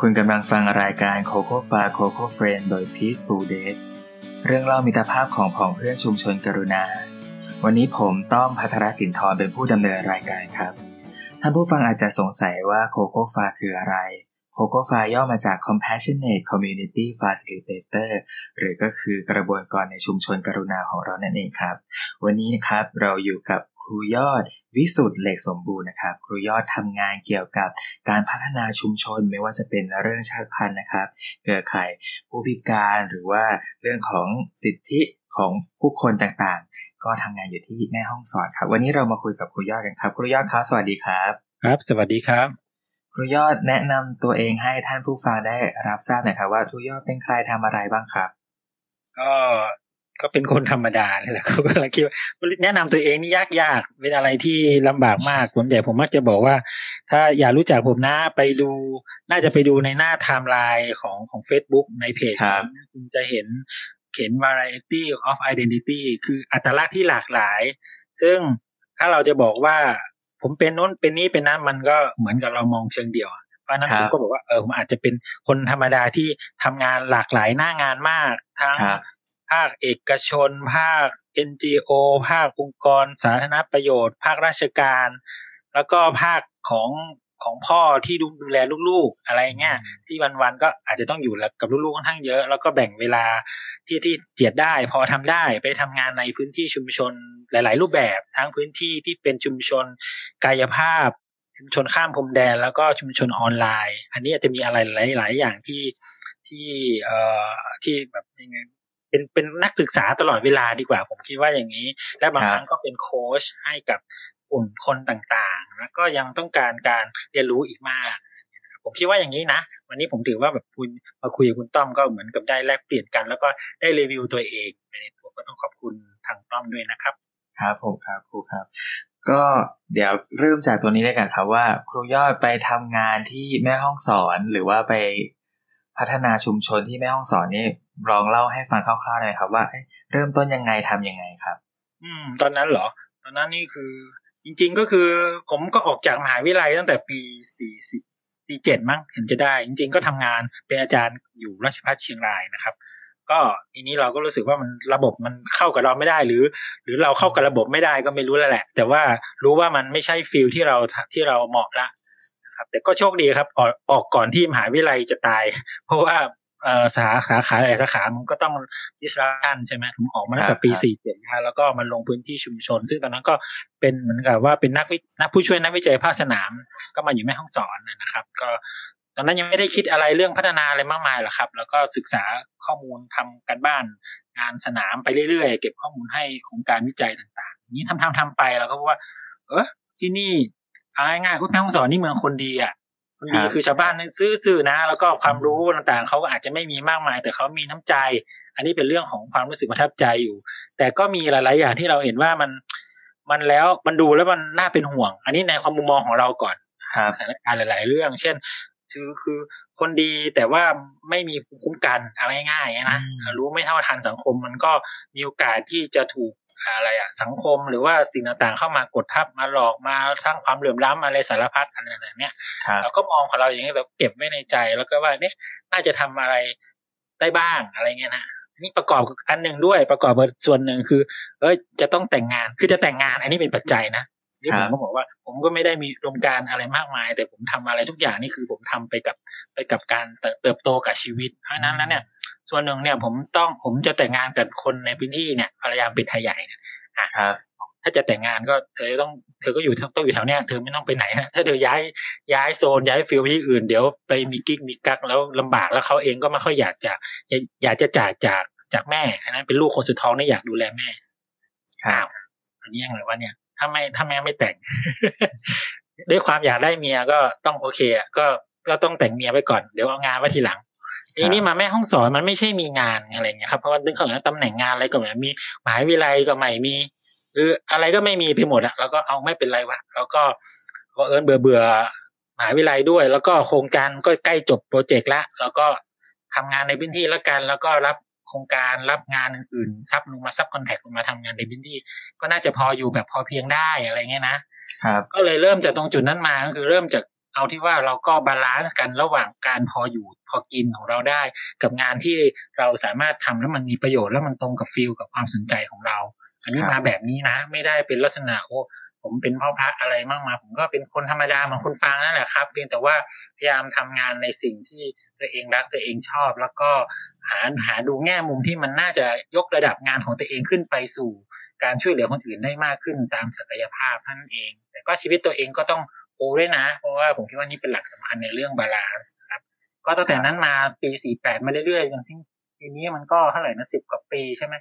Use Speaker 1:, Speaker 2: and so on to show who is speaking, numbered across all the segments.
Speaker 1: คุณกำลังฟังรายการโคโค่ฟาโคโค่เฟรนด์โดย Peaceful Date เรื่องเล่ามิตรภาพของผองเพื่อนชุมชนกรุณาวันนี้ผมต้อมภัทรสินทรเป็นผู้ดำเนินรายการครับท่านผู้ฟังอาจจะสงสัยว่าโคโค่ฟาคืออะไรโคโค่ฟาย่อมาจาก Compassionate Community Facilitator หรือก็คือกระบวนการในชุมชนกรุณาของเรานั่นเองครับวันนี้นะครับเราอยู่กับครูยอดวิสุทธิ์เหล็กสมบูรณ์นะครับครูยอดทำงานเกี่ยวกับการพัฒนาชุมชนไม่ว่าจะเป็นเรื่องชาติพันธุ์นะครับเครือข่ายผู้พิการหรือว่าเรื่องของสิทธิของผู้คนต่างๆก็ทำงานอยู่ที่แม่ฮ่องสอนครับวันนี้เรามาคุยกับครูยอดกันครับครูยอดครับสวัสดีครับ
Speaker 2: ครับสวัสดีครับ
Speaker 1: ครูยอดแนะนำตัวเองให้ท่านผู้ฟังได้รับทราบหน่อยครับว่าครูยอดเป็นใครทำอะไรบ้างครับ
Speaker 2: ก็เป็นคนธรรมดาเนี่ยแหละเขาก็เลยคิดว่าแนะนำตัวเองนี่ยากเป็นอะไรที่ลำบากมากส่วนใหญ่ผมมักจะบอกว่าถ้าอยากรู้จักผมนะไปดูน่าจะไปดูในหน้าไทม์ไลน์ของ Facebook ในเพจคุณจะเห็นvariety of identity คืออัตลักษณ์ที่หลากหลายซึ่งถ้าเราจะบอกว่าผมเป็นโน้นเป็นนี้เป็นนั้นมันก็เหมือนกับเรามองเชิงเดี่ยวเพราะนั้นผมก็บอกว่าผมอาจจะเป็นคนธรรมดาที่ทำงานหลากหลายหน้างานมากทั้งภาคเอกชนภาค NGO ภาคองค์กรสาธารณประโยชน์ภาคราชการแล้วก็ภาคของพ่อที่ดูแลลูกๆอะไรเงี้ยที่วันๆก็อาจจะต้องอยู่กับลูกๆค่อนข้างเยอะแล้วก็แบ่งเวลาที่เจียดได้พอทำได้ไปทำงานในพื้นที่ชุมชนหลายๆรูปแบบทั้งพื้นที่ที่เป็นชุมชนกายภาพชุมชนข้ามพรมแดนแล้วก็ชุมชนออนไลน์อันนี้อาจจะมีอะไรหลายๆอย่างที่แบบยังไงเป็นนักศึกษาตลอดเวลาดีกว่าผมคิดว่าอย่างนี้และบางครั้งก็เป็นโค้ชให้กับกลุ่มคนต่างๆแล้วก็ยังต้องการเรียนรู้อีกมากผมคิดว่าอย่างนี้นะวันนี้ผมถือว่าแบบคุณมาคุยกับคุณต้อมก็เหมือนกับได้แลกเปลี่ยนกันแล้วก็ได้รีวิวตัวเองในตัวก็ต้องขอบคุณทางต้อมด้วยนะครับ
Speaker 1: ครับผมครับครูครับก็เดี๋ยวเริ่มจากตัวนี้เลยกันครับว่าครูยอดไปทำงานที่แม่ฮ่องสอนหรือว่าไปพัฒนาชุมชนที่แม่ฮ่องสอนนี่ลองเล่าให้ฟังคร่าวๆหน่อยครับว่าเริ่มต้นยังไงทำยังไงครับ
Speaker 2: ตอนนั้นเหรอตอนนั้นนี่คือจริงๆก็คือผมก็ออกจากมหาวิทยาลัยตั้งแต่ปี47มั้งเห็นจะได้จริงๆก็ทำงานเป็นอาจารย์อยู่ราชภัฏเชียงรายนะครับก็ทีนี้เราก็รู้สึกว่ามันระบบมันเข้ากับเราไม่ได้หรือเราเข้ากับระบบไม่ได้ก็ไม่รู้แล้วแหละแต่ว่ารู้ว่ามันไม่ใช่ฟิลที่เราเหมาะละนะครับแต่ก็โชคดีครับออกก่อนที่มหาวิทยาลัยจะตายเพราะว่าสาขาหลายสาขามันก็ต้อง disruption ใช่ไหมผมออกมาตั้งแต่ปี47นะแล้วก็มันลงพื้นที่ชุมชนซึ่งตอนนั้นก็เป็นเหมือนกับว่าเป็นนักผู้ช่วยนักวิจัยภาคสนามก็มาอยู่แม่ฮ่องสอนนะครับก็ตอนนั้นยังไม่ได้คิดอะไรเรื่องพัฒนาอะไรมากมายหรอกครับแล้วก็ศึกษาข้อมูลทำกันบ้านงานสนามไปเรื่อยๆเก็บข้อมูลให้โครงการวิจัยต่างๆนี้ทำไปแล้วก็ว่าที่นี่ง่ายๆแม่ฮ่องสอนนี่เมืองคนดีคนดีคือชาวบ้านซื่อๆนะแล้วก็ความรู้ต่างๆเขาก็อาจจะไม่มีมากมายแต่เขามีน้ำใจอันนี้เป็นเรื่องของความรู้สึกประทับใจอยู่แต่ก็มีหลายๆอย่างที่เราเห็นว่ามันแล้วมันดูแล้วมันน่าเป็นห่วงอันนี้ในความมุมมองของเราก่อนสถานการณ์หลายๆเรื่องเช่นคือคนดีแต่ว่าไม่มีภูมิคุ้มกันเอาง่ายๆนะรู้ไม่เท่าทันสังคมมันก็มีโอกาสที่จะถูกสังคมหรือว่าสิ่งต่างๆเข้ามากดทับมาหลอกมาสร้างความเหลื่อมล้ำอะไรสารพัดอะไรแบบนี้เราก็มองของเราอย่างนี้เราเก็บไว้ในใจแล้วก็ว่าเนี่ยน่าจะทำอะไรได้บ้างอะไรเงี้ยนะนี่ประกอบอันหนึ่งด้วยประกอบส่วนหนึ่งคือจะต้องแต่งงานคือจะแต่งงานอันนี้เป็นปัจจัยนะที่ผมก็บอกว่าผมก็ไม่ได้มีอุดมการณ์อะไรมากมายแต่ผมทำอะไรทุกอย่างนี่คือผมทำไปกับการเติบโตกับชีวิตเพราะนั้นแล้วเนี่ยส่วนหนึ่งเนี่ยผมจะแต่งงานกับคนในพื้นที่เนี่ยภรรยาเป็นไทยใหญ่เนี่ยถ้าจะแต่งงานก็เธอก็ต้องอยู่แถวเนี้ยเธอไม่ต้องไปไหนฮะถ้าเธอย้ายโซนย้ายฟิลที่อื่นเดี๋ยวไปมีกิ๊กมีกักแล้วลำบากแล้วเขาเองก็ไม่ค่อยอยากจะจากแม่อันนั้นเป็นลูกคนสุดท้องนี่อยากดูแลแม่อันนี้ยังไงวะเนี่ยถ้าแม่ไม่แต่ง ด้วยความอยากได้เมียก็ต้องโอเคก็ต้องแต่งเมียไว้ก่อนเดี๋ยวเอางานไว้ทีหลังทีนี้มาแม่ห้องสอนมันไม่ใช่มีงานอะไรเงี้ยครับเพราะว่าเรื่องของตำแหน่งงานอะไรก็ไม่มีมหาวิทยาลัยก็ไม่มีอะไรก็ไม่มีไปหมดแล้วก็เอาไม่เป็นไรวะแล้วก็เบื่อมหาวิทยาลัยด้วยแล้วก็โครงการก็ใกล้จบโปรเจกต์ละแล้วก็ทำงานในพื้นที่แล้วกันแล้วก็รับโครงการรับงานอื่นๆซับคอนแทคลงมาทำงานในพื้นที่ก็น่าจะพออยู่แบบพอเพียงได้อะไรเงี้ยนะครับก็เลยเริ่มจากตรงจุดนั้นมาก็คือเริ่มจากเอาที่ว่าเราก็บาลานซ์กันระหว่างการพออยู่พอกินของเราได้กับงานที่เราสามารถทำแล้วมันมีประโยชน์แล้วมันตรงกับฟีลกับความสนใจของเราอันนี้มาแบบนี้นะไม่ได้เป็นลักษณะผมเป็นพ่อพระอะไรมากมายผมก็เป็นคนธรรมดาเหมือนคนฟังนั่นแหละครับเพียงแต่ว่าพยายามทำงานในสิ่งที่ตัวเองรักตัวเองชอบแล้วก็หาดูแง่มุมที่มันน่าจะยกระดับงานของตัวเองขึ้นไปสู่การช่วยเหลือคนอื่นได้มากขึ้นตามศักยภาพนั่นเองแต่ก็ชีวิตตัวเองก็ต้องด้วยนะเพราะว่าผมคิดว่านี่เป็นหลักสำคัญในเรื่องบาลานซ์ครับก็ตั้งแต่นั้นมาปี48มาเรื่อยๆจนถึงปีนี้มันก็เท่าไหร่นะ10 กว่าปีใช่ไหม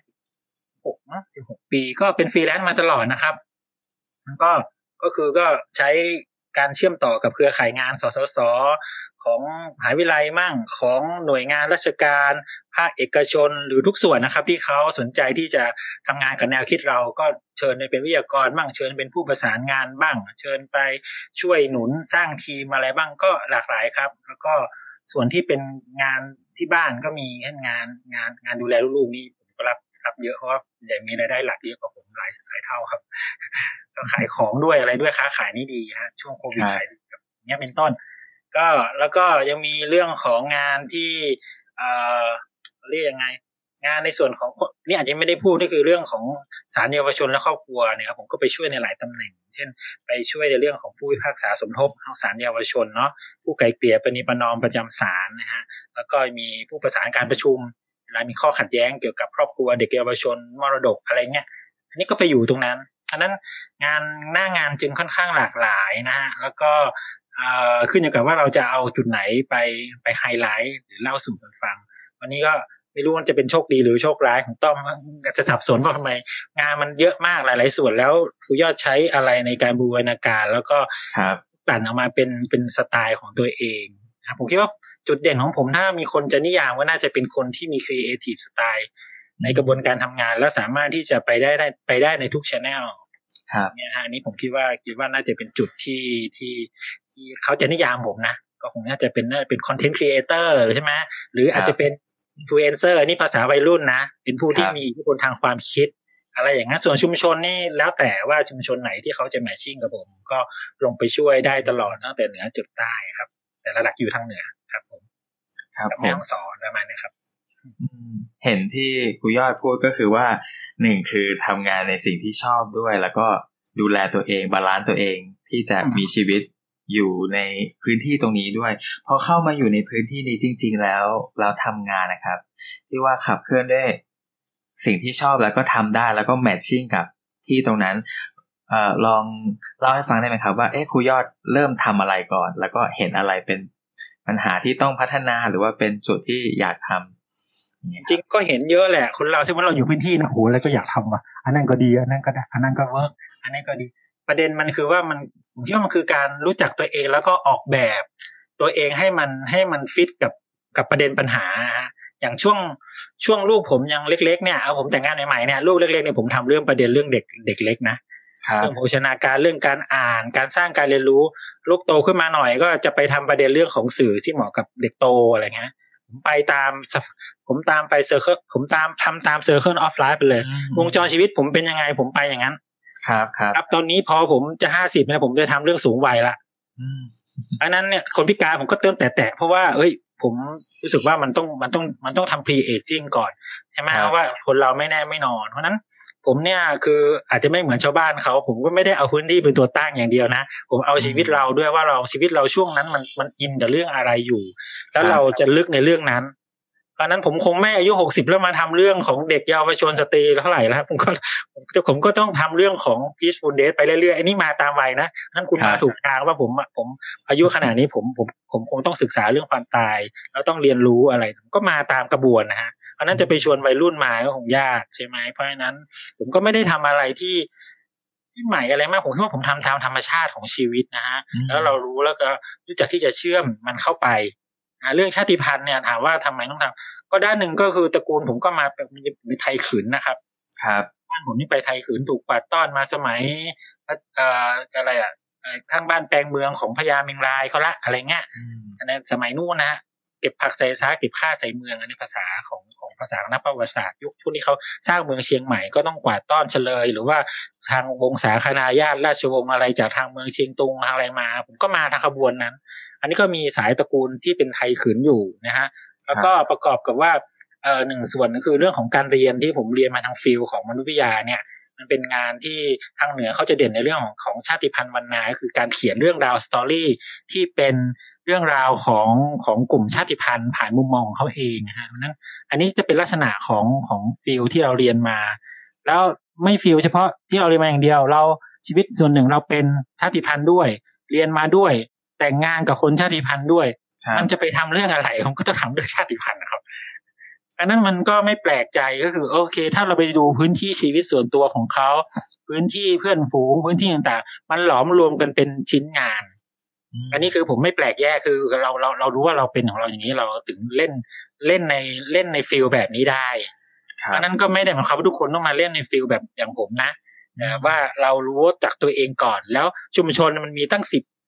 Speaker 2: 16 นะ16 ปีก็เป็นฟรีแลนซ์มาตลอดนะครับมันก็คือก็ใช้การเชื่อมต่อกับเครือข่ายงานสสสของมหาวิทยาลัยมั่งของหน่วยงานราชการภาคเอกชนหรือทุกส่วนนะครับที่เขาสนใจที่จะทำงานกับแนวคิดเราก็เชิญไปเป็นวิทยากรบ้างเชิญเป็นผู้ประสานงานบ้างเชิญไปช่วยหนุนสร้างทีมอะไรบ้างก็หลากหลายครับแล้วก็ส่วนที่เป็นงานที่บ้านก็มีเช่นงานดูแลลูกๆนี่ผมก็รับเยอะเพราะว่าใหญ่มีรายได้หลักเยอะกว่าผมหลายเท่าครับก็ขายของด้วยอะไรด้วยค้าขายนี่ดีฮะช่วงโควิดขายดีครับเนี้ยเป็นต้นก็แล้วก็ยังมีเรื่องของงานที่เรียกยังไงงานในส่วนของนี่อาจจะไม่ได้พูดนี่คือเรื่องของศาลเยาวชนและครอบครัวเนี่ยครับผมก็ไปช่วยในหลายตำแหน่งเช่นไปช่วยในเรื่องของผู้พิพากษาสมทบของศาลเยาวชนเนาะผู้ไกล่เกลี่ยประนีประนอมประจำศาลนะฮะแล้วก็มีผู้ประสานการประชุมเวลามีข้อขัดแย้งเกี่ยวกับครอบครัวเด็กเยาวชนมรดกอะไรเงี้ยอันนี้ก็ไปอยู่ตรงนั้นอันนั้นหน้างานจึงค่อนข้างหลากหลายนะฮะแล้วก็ขึ้นอยู่กับว่าเราจะเอาจุดไหนไปไฮไลท์หรือเล่าสู่กันฟังวันนี้ก็ไม่รู้มันจะเป็นโชคดีหรือโชคร้ายของต้อมจะสับสนว่าทำไมงานมันเยอะมากหลายๆส่วนแล้วครูยอดใช้อะไรในการบูรณาการแล้วก็ปั่นออกมาเป็นสไตล์ของตัวเองครับผมคิดว่าจุดเด่นของผมถ้ามีคนจะนิยามว่าน่าจะเป็นคนที่มี creative style ในกระบวนการทำงานและสามารถที่จะไปได้ในทุก channel เนี่ยฮะอันนี้ผมคิดว่าน่าจะเป็นจุดที่เขาจะนิยามผมนะก็คงน่าจะเป็นคอนเทนต์ครีเอเตอร์ใช่ไหมหรืออาจจะเป็นอินฟลูเอนเซอร์นี่ภาษาวัยรุ่นนะเป็นผู้ที่มีอิทธิพลทางความคิดอะไรอย่างนั้นส่วนชุมชนนี่แล้วแต่ว่าชุมชนไหนที่เขาจะแมทชิ่งกับผมก็ลงไปช่วยได้ตลอดตั้งแต่เหนือจนใต้ครับแต่ระดับอยู่ทางเหนือครับผมครับแม่ฮ่องสอนประมาณนี้ครับ
Speaker 1: เห็นที่ครูยอดพูดก็คือว่า1คือทำงานในสิ่งที่ชอบด้วยแล้วก็ดูแลตัวเองบาลานซ์ตัวเองที่จะมีชีวิตอยู่ในพื้นที่ตรงนี้ด้วยพอเข้ามาอยู่ในพื้นที่นี้จริงๆแล้วเราทำงานนะครับที่ว่าขับเคลื่อนด้วยสิ่งที่ชอบแล้วก็ทำได้แล้วก็แมทชิ่งกับที่ตรงนั้นลองเล่าให้ฟังได้ไหมครับว่าครูยอดเริ่มทำอะไรก่อนแล้วก็เห็นอะไรเป็นปัญหาที่ต้องพัฒนาหรือว่าเป็นจุดที่อยากทำ
Speaker 2: จริงก็เห็นเยอะแหละคนเราใช่ไหมเราอยู่พื้นที่นะโหอะไรก็อยากทำอ่ะอันนั้นก็ดีอันนั้นก็ได้อันนั้นก็เวิร์กอันนั้นก็ดีประเด็นมันคือว่าผมคิดว่ามันคือการรู้จักตัวเองแล้วก็ออกแบบตัวเองให้มันฟิตกับประเด็นปัญหาฮะอย่างช่วงลูกผมยังเล็กๆเนี่ยเอาผมแต่งงานใหม่ๆเนี่ยลูกเล็กๆเนี่ยผมทำเรื่องประเด็นเรื่องเด็กเล็กนะเรื่องโภชนาการเรื่องการอ่านการสร้างการเรียนรู้ลูกโตขึ้นมาหน่อยก็จะไปทำประเด็นเรื่องของสื่อที่เหมาะกับเด็กโตอะไรเงี้ยผมตามไปเซอร์เคิลผมทำตามเซอร์เคิลออฟไลฟ์ไปเลยวงจรชีวิตผมเป็นยังไงผมไปอย่างนั้นครับตอนนี้พอผมจะ50นะผมจะทำเรื่องสูงวัยละอันนั้นเนี่ยคนพิการผมก็เติมแต่เพราะว่าผมรู้สึกว่ามันต้องทำ pre aging ก่อนใช่ไหมเพราะว่าคนเราไม่แน่ไม่นอนเพราะนั้นผมเนี่ยคืออาจจะไม่เหมือนชาวบ้านเขาผมก็ไม่ได้เอาพื้นที่เป็นตัวตั้งอย่างเดียวนะผมเอาชีวิตเราด้วยว่าชีวิตเราช่วงนั้นมันอินกับเรื่องอะไรอยู่แล้วเราจะลึกในเรื่องนั้นเพราะนั้นผมคงไม่อายุ60แล้วมาทำเรื่องของเด็กเยาวชนสตรีเท่าไหร่แล้วผมก็ต้องทำเรื่องของ Peaceful Days ไปเรื่อยๆอันนี้มาตามวัยนะนั่นคุณมาถูกทางว่าผมอายุขนาดนี้ผมคงต้องศึกษาเรื่องความตายแล้วต้องเรียนรู้อะไรก็มาตามกระบวนนะฮะอันนั้นจะไปชวนวัยรุ่นมาก็คงยากใช่ไหมเพราะฉะนั้นผมก็ไม่ได้ทำอะไรที่ใหม่อะไรมากผมคิดว่าผมทำตามธรรมชาติของชีวิตนะฮะแล้วเรารู้แล้วก็รู้จักที่จะเชื่อมมันเข้าไปเรื่องชาติพันธุ์เนี่ยถามว่าทำไมต้องทำก็ด้านหนึ่งก็คือตระกูลผมก็มาเป็นไทยขืนนะครับ
Speaker 1: ครับ
Speaker 2: บ้านผมนี่ไปไทยขืนถูกปัดต้อนมาสมัยอะไรข้างบ้านแปลงเมืองของพญาเมงรายเขาละอะไรเงี้ยอันนั้นสมัยนู้นนะฮะเก็บผักใส่ซากเก็บข้าใส่เมืองอันนี้ภาษาของภาษานักประวัติศาสตร์ยุคช่วงที่เขาสร้างเมืองเชียงใหม่ก็ต้องกวาดต้อนเฉลยหรือว่าทางวงศาคณาญาติราชวงศ์อะไรจากทางเมืองเชียงตุงอะไรมาผมก็มาทางขบวนนั้นอันนี้ก็มีสายตระกูลที่เป็นไทยขืนอยู่นะฮะแล้วก็ประกอบกับว่าหนึ่งส่วนก็คือเรื่องของการเรียนที่ผมเรียนมาทางฟิลของมนุษยวิทยาเนี่ยมันเป็นงานที่ทางเหนือเขาจะเด่นในเรื่องของชาติพันธุ์วรรณาคือการเขียนเรื่องราวสตอรี่ที่เป็นเรื่องราวของกลุ่มชาติพันธุ์ผ่านมุมมองของเขาเองนะฮะเพราะนั้นอันนี้จะเป็นลักษณะของฟิลที่เราเรียนมาแล้วไม่ฟิลเฉพาะที่เราเรียนมาอย่างเดียวเราชีวิตส่วนหนึ่งเราเป็นชาติพันธุ์ด้วยเรียนมาด้วยแต่งงานกับคนชาติพันธุ์ด้วยมันจะไปทำเรื่องอะไรผมก็จะทำเรื่องชาติพันธุ์นะครับอันนั้นมันก็ไม่แปลกใจก็คือโอเคถ้าเราไปดูพื้นที่ชีวิตส่วนตัวของเขาพื้นที่เพื่อนฝูงพื้นที่ต่างๆมันหลอมรวมกันเป็นชิ้นงานอันนี้คือผมไม่แปลกแยกคือเรารู้ว่าเราเป็นของเราอย่างนี้เราถึงเล่นในฟิลแบบนี้ได้อันนั้นก็ไม่ได้หมายความว่าทุกคนต้องมาเล่นในฟิลแบบอย่างผมนะว่าเรารู้จากตัวเองก่อนแล้วชุมชนมันมีตั้ง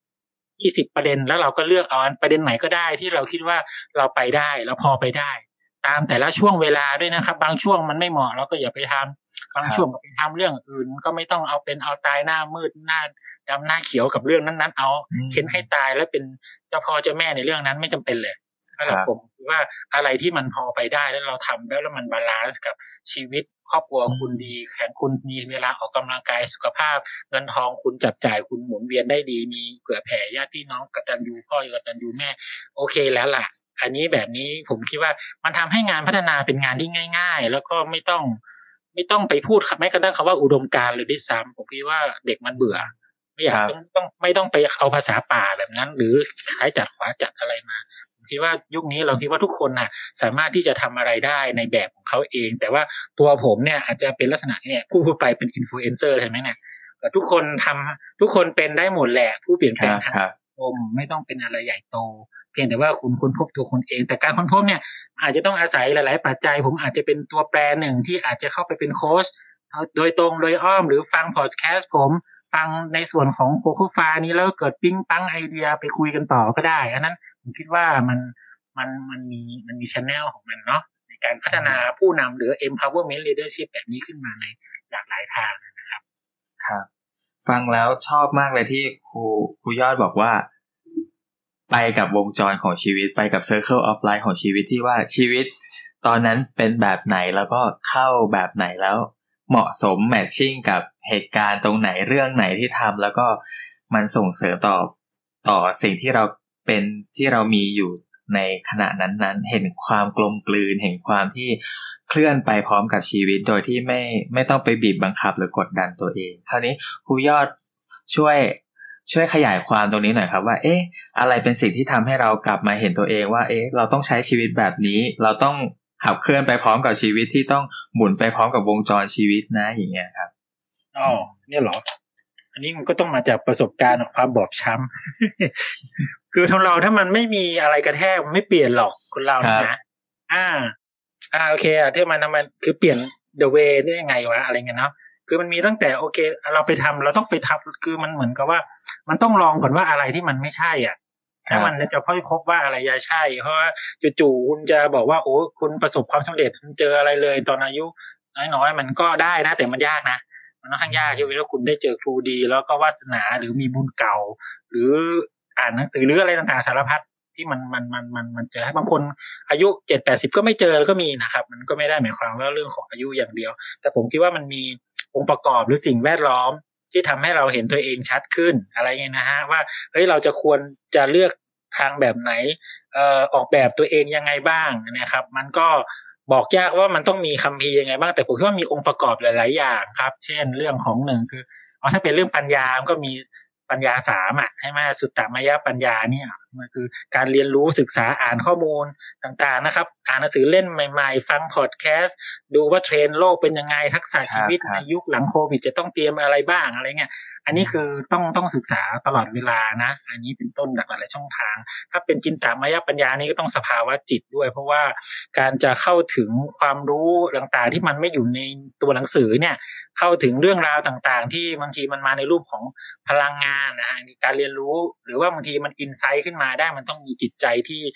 Speaker 2: 10-20ประเด็นแล้วเราก็เลือกเอาประเด็นไหนก็ได้ที่เราคิดว่าเราไปได้แล้วพอไปได้ตามแต่ละช่วงเวลาด้วยนะครับบางช่วงมันไม่เหมาะเราก็อย่าไปทำบางช่วงก็ไปทำเรื่องอื่นก็ไม่ต้องเอาเป็นเอาตายหน้ามืดหน้าดำหน้าเขียวกับเรื่องนั้นๆเอาเค้นให้ตายแล้วเป็นเจ้าพ่อเจ้าแม่ในเรื่องนั้นไม่จำเป็นเลยถ้าเราผมคิดว่าอะไรที่มันพอไปได้แล้วเราทำแล้วมันบาลานซ์กับชีวิตครอบครัวคุณดีแข็งคุณมีเวลาออกกำลังกายสุขภาพเงินทองคุณจับจ่ายคุณหมุนเวียนได้ดีมีเผื่อแผ่ญาติพี่น้องกตัญญูพ่อกตัญญูแม่โอเคแล้วล่ะอันนี้แบบนี้ผมคิดว่ามันทำให้งานพัฒนาเป็นงานที่ง่ายๆแล้วก็ไม่ต้องไปพูดแม้กระทั่งคำว่าอุดมการณ์เลยด้วยซ้ำผมคิดว่าเด็กมันเบื่อไม่อยากไม่ต้องไปเอาภาษาป่าแบบนั้นหรือขายจัดขวาจัดอะไรมาผมคิดว่ายุคนี้เราคิดว่าทุกคนน่ะสามารถที่จะทำอะไรได้ในแบบของเขาเองแต่ว่าตัวผมเนี่ยอาจจะเป็นลักษณะเนี่ยพูดไปเป็นอินฟลูเอนเซอร์ใช่ไหมเนี่ยแต่ทุกคนเป็นได้หมดแหละผู้เปลี่ยนแปลงทางสังคมไม่ต้องเป็นอะไรใหญ่โตเพียงแต่ว่าคุณค้นพบตัวคุณเองแต่การค้นพบเนี่ยอาจจะต้องอาศัยหลายๆปัจจัยผมอาจจะเป็นตัวแปรหนึ่งที่อาจจะเข้าไปเป็นโค้ชโดยตรงโดยอ้อมหรือฟังพอดแคสต์ผมฟังในส่วนของโคโค่ฟานี้แล้วเกิดปิ๊งปังไอเดียไปคุยกันต่อก็ได้อันนั้นผมคิดว่ามันมี channel ของมันเนาะในการพัฒนาผู้นำหรือ empowerment leadership แบบนี้ขึ้นมาในหลากหลายทางนะครับ
Speaker 1: ครับฟังแล้วชอบมากเลยที่ครูยอดบอกว่าไปกับวงจรของชีวิตไปกับ circle of life ของชีวิตที่ว่าชีวิตตอนนั้นเป็นแบบไหนแล้วก็เข้าแบบไหนแล้วเหมาะสมแมทชิ่งกับเหตุการณ์ตรงไหนเรื่องไหนที่ทำแล้วก็มันส่งเสริมต่อสิ่งที่เราเป็นที่เรามีอยู่ในขณะนั้นๆเห็นความกลมกลืนเห็นความที่เคลื่อนไปพร้อมกับชีวิตโดยที่ไม่ต้องไปบีบบังคับหรือกดดันตัวเองคราวนี้ครูยอดช่วยขยายความตรงนี้หน่อยครับว่าอะไรเป็นสิ่งที่ทำให้เรากลับมาเห็นตัวเองว่าเราต้องใช้ชีวิตแบบนี้เราต้องขับเคลื่อนไปพร้อมกับชีวิตที่ต้องหมุนไปพร้อมกับวงจรชีวิตนะอย่างเงี้ยครับ
Speaker 2: เนี่ยเหรออันนี้มันก็ต้องมาจากประสบการณ์ความบอบช้ำ คือทั้งเราถ้ามันไม่มีอะไรกระแทกมันไม่เปลี่ยนหรอกคนเรานะโอเคที่มันคือเปลี่ยน the way ได้ยังไงวะอะไรเงี้ยเนาะคือมันมีตั้งแต่โอเคเราไปทำเราต้องไปทำคือมันเหมือนกับว่ามันต้องลองก่อนว่าอะไรที่มันไม่ใช่อ่ะถ้ามันจะค่อยพบว่าอะไรจะใช่เพราะว่าจู่ๆคุณจะบอกว่าโอ้คุณประสบความสำเร็จคุณเจออะไรเลยตอนอายุน้อยๆมันก็ได้นะแต่มันยากนะมันค่อนข้างยากที่ว่าคุณได้เจอครูดีแล้วก็วาสนาหรือมีบุญเก่าหรืออ่านหนังสือหรืออะไรต่างๆสารพัดที่มันเจอให้บางคนอายุ 70-80 ก็ไม่เจอแล้วก็มีนะครับมันก็ไม่ได้หมายความว่าเรื่องของอายุอย่างเดียวแต่ผมคิดว่ามันมีองค์ประกอบหรือสิ่งแวดล้อมที่ทำให้เราเห็นตัวเองชัดขึ้นอะไรเงี้ยนะฮะว่าเฮ้ยเราจะควรจะเลือกทางแบบไหนออกแบบตัวเองยังไงบ้างนะครับมันก็บอกยากว่ามันต้องมีคัมภีร์ยังไงบ้างแต่ผมคิดว่ามีองค์ประกอบหลายๆอย่างครับเช่นเรื่องของหนึ่งคือถ้าเป็นเรื่องปัญญามันก็มีปัญญา3อ่ะใช่ไหมสุตตมยปัญญาเนี่ยมันคือการเรียนรู้ศึกษาอ่านข้อมูลต่างๆนะครับอ่านหนังสือเล่นใหม่ๆฟังพอดแคสต์ดูว่าเทรนด์โลกเป็นยังไงทักษะชีวิตในยุคหลังโควิดจะต้องเตรียมอะไรบ้างอะไรเงี้ยอันนี้คือต้องศึกษาตลอดเวลานะอันนี้เป็นต้นจากหลายช่องทางถ้าเป็นจินตามยปัญญานี่ก็ต้องสภาวะจิตด้วยเพราะว่าการจะเข้าถึงความรู้ต่างๆที่มันไม่อยู่ในตัวหนังสือเนี่ยเข้าถึงเรื่องราวต่างๆที่บางทีมันมาในรูปของพลังงานนะฮะการเรียนรู้หรือว่าบางทีมันอินไซต์ขึ้นมาได้มันต้องมีจิตใจที่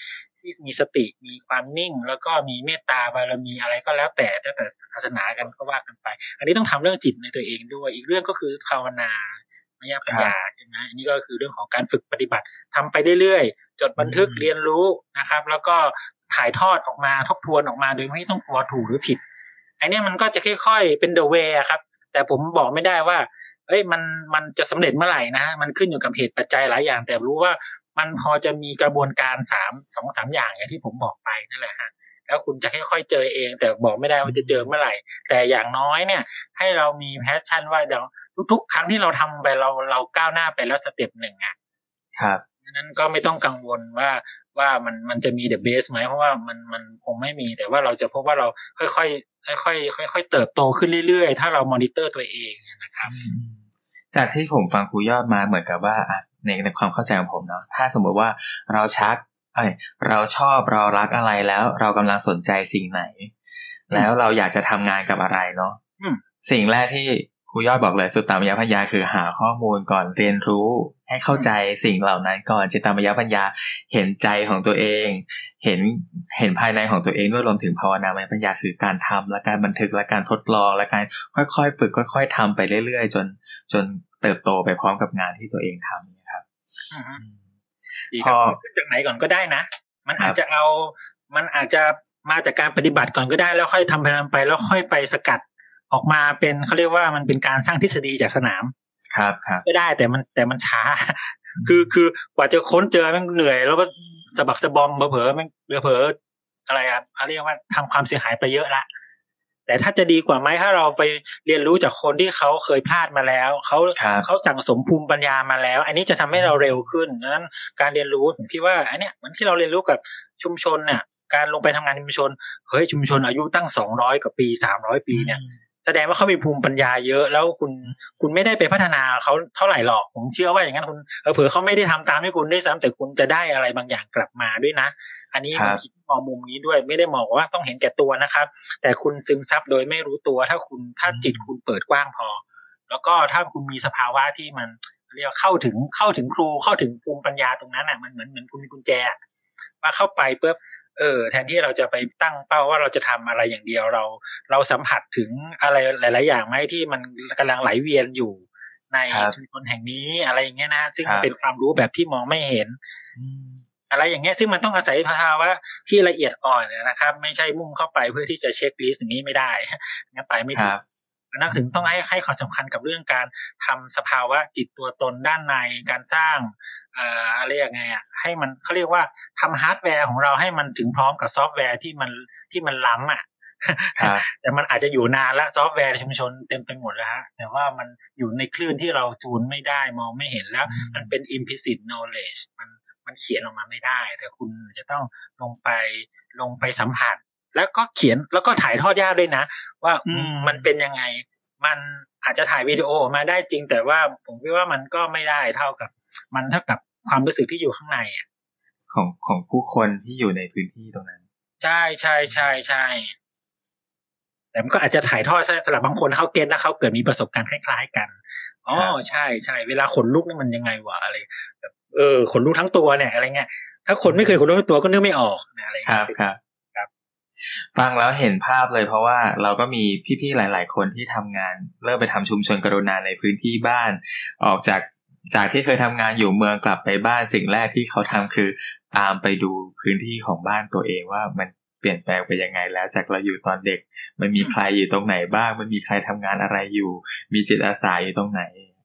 Speaker 2: ที่มีสติมีความนิ่งแล้วก็มีเมตตาบารมีอะไรก็แล้วแต่ศาสนากันก็ว่ากันไปอันนี้ต้องทำเรื่องจิตในตัวเองด้วยอีกเรื่องก็คือภาวนามยปัญญาใช่ไหมอันนี้ก็คือเรื่องของการฝึกปฏิบัติทำไปเรื่อยๆจดบันทึกเรียนรู้นะครับแล้วก็ถ่ายทอดออกมาทบทวนออกมาโดยไม่ต้องกลัวถูกหรือผิดไอ้นี่มันก็จะค่อยๆเป็น the way ครับแต่ผมบอกไม่ได้ว่ามันจะสำเร็จเมื่อไหร่นะมันขึ้นอยู่กับเหตุปัจจัยหลายอย่างแต่รู้ว่ามันพอจะมีกระบวนการ2-3อย่างอย่างที่ผมบอกไปนั่นแหละฮะแล้วคุณจะค่อยๆเจอเองแต่บอกไม่ได้ว่าจะเจอเมื่อไหร่แต่อย่างน้อยเนี่ยให้เรามีแพชชั่นว่าเดี๋ยวทุกๆครั้งที่เราทำไปเราก้าวหน้าไปแล้วสเต็ปหนึ่งอ่ะ
Speaker 1: ครับ
Speaker 2: นั้นก็ไม่ต้องกังวลว่ามันจะมี the base ไหมเพราะว่ามันคงไม่มีแต่ว่าเราจะพบว่าเราค่อยๆเติบโตขึ้นเรื่อยๆถ้าเรามอนิเตอร์ตัวเองนะครับ
Speaker 1: จากที่ผมฟังครูยอดมาเหมือนกับว่าในความเข้าใจของผมเนาะถ้าสมมติว่าเราเราชอบเรารักอะไรแล้วเรากำลังสนใจสิ่งไหนแล้วเราอยากจะทำงานกับอะไรเนาะสิ่งแรกที่ครูยอดบอกเลยสุตตามยปัญญาคือหาข้อมูลก่อนเรียนรู้ให้เข้าใจสิ่งเหล่านั้นก่อนจิตตามยปัญญาเห็นใจของตัวเองเห็นภายในของตัวเองด้วยรวมถึงภาวนามยปัญญาคือการทำและการบันทึกและการทดลองและการค่อยๆฝึกค่อยๆทำไปเรื่อยๆจนเติบโตไปพร้อมกับงานที่ตัวเองทำนะครับ
Speaker 2: พอขึ้นจากไหนก่อนก็ได้นะมันอาจจะมาจากการปฏิบัติก่อนก็ได้แล้วค่อยทำไปแล้วค่อยไปสกัดออกมาเป็นเขาเรียกว่ามันเป็นการสร้างทฤษฎีจากสนาม
Speaker 1: ครับ
Speaker 2: ก็ได้แต่มันช้าคือกว่าจะค้นเจอมันเหนื่อยแล้วก็สะบักสะบอมเผลออะไรอ่ะเขาเรียกว่าทำความเสียหายไปเยอะละแต่ถ้าจะดีกว่าไหมถ้าเราไปเรียนรู้จากคนที่เขาเคยพลาดมาแล้วเขาสั่งสมภูมิปัญญามาแล้วอันนี้จะทำให้เราเร็วขึ้นดังนั้นการเรียนรู้ผมคิดว่าอันเนี้ยเหมือนที่เราเรียนรู้กับชุมชนเนี่ยการลงไปทำงานในชุมชนเฮ้ยชุมชนอายุตั้ง200กว่าปี300ปีเนี่ยแสดงว่าเขามีภูมิปัญญาเยอะแล้วคุณไม่ได้ไปพัฒนาเขาเท่าไหร่หรอกผมเชื่อว่าอย่างนั้นคุณเผื่อเขาไม่ได้ทำตามที่คุณได้ซ้ำแต่คุณจะได้อะไรบางอย่างกลับมาด้วยนะอันนี้ผมคิดมองมุมนี้ด้วยไม่ได้มองว่าต้องเห็นแก่ตัวนะครับแต่คุณซึมซับโดยไม่รู้ตัวถ้าจิตคุณเปิดกว้างพอแล้วก็ถ้าคุณมีสภาวะที่มันเรียกเข้าถึงครูเข้าถึงภูมิปัญญาตรงนั้นน่ะมันเหมือนคุณมีกุญแจว่าเข้าไปปุ๊บแทนที่เราจะไปตั้งเป้าว่าเราจะทำอะไรอย่างเดียวเราสัมผัสถึงอะไรหลายๆอย่างไหมที่มันกำลังไหลเวียนอยู่ในชุมชนแห่งนี้อะไรอย่างเงี้ยนะซึ่งเป็นความรู้แบบที่มองไม่เห็นอะไรอย่างเงี้ยซึ่งมันต้องอาศัยภาวะที่ละเอียดอ่อนนะครับไม่ใช่มุ่งเข้าไปเพื่อที่จะเช็คลิสต์อย่างนี้ไม่ได้งั้นไปไม่ถูกนั่นถึงต้องให้ความสำคัญกับเรื่องการทำสภาวะจิตตัวตนด้านในการสร้างอะไรยังไงอ่ะให้มันเขาเรียกว่าทำฮาร์ดแวร์ของเราให้มันถึงพร้อมกับซอฟต์แวร์ที่มันล้ำอ่ะแต่มันอาจจะอยู่นานแล้วซอฟต์แวร์ในชุมชนเต็มไปหมดแล้วฮะแต่ว่ามันอยู่ในคลื่นที่เราจูนไม่ได้มองไม่เห็นแล้วมันเป็น implicit knowledge มันเขียนออกมาไม่ได้แต่คุณจะต้องลงไปสัมผัสแล้วก็เขียนแล้วก็ถ่ายทอดยากด้วยนะว่ามันเป็นยังไงมันอาจจะถ่ายวิดีโอออกมาได้จริงแต่ว่าผมคิดว่ามันก็ไม่ได้เท่ากับความรู้สึกที่อยู่ข้างในอ่ะ
Speaker 1: ของผู้คนที่อยู่ในพื้นที่ตรงนั้น
Speaker 2: ใช่แต่มันก็อาจจะถ่ายทอดสำหรับบางคนเขาเก็ทแล้วเขาเกิดมีประสบการณ์คล้ายๆกันอ๋อใช่เวลาขนลุกนี่มันยังไงวะอะไรแบบขนลุกทั้งตัวเนี่ยอะไรเงี้ยถ้าคนไม่เคยขนลุกทั้งตัวก็นึกไม่ออกอะไร
Speaker 1: ครับฟังแล้วเห็นภาพเลยเพราะว่าเราก็มีพี่ๆหลายๆคนที่ทำงานเริ่มไปทำชุมชนกรุณาในพื้นที่บ้านออกจากที่เคยทำงานอยู่เมืองกลับไปบ้านสิ่งแรกที่เขาทำคือตามไปดูพื้นที่ของบ้านตัวเองว่ามันเปลี่ยนแปลงไปยังไงแล้วจากเราอยู่ตอนเด็กมันมีใครอยู่ตรงไหนบ้างมันมีใครทำงานอะไรอยู่มีจิตอาสาอยู่ตรงไหน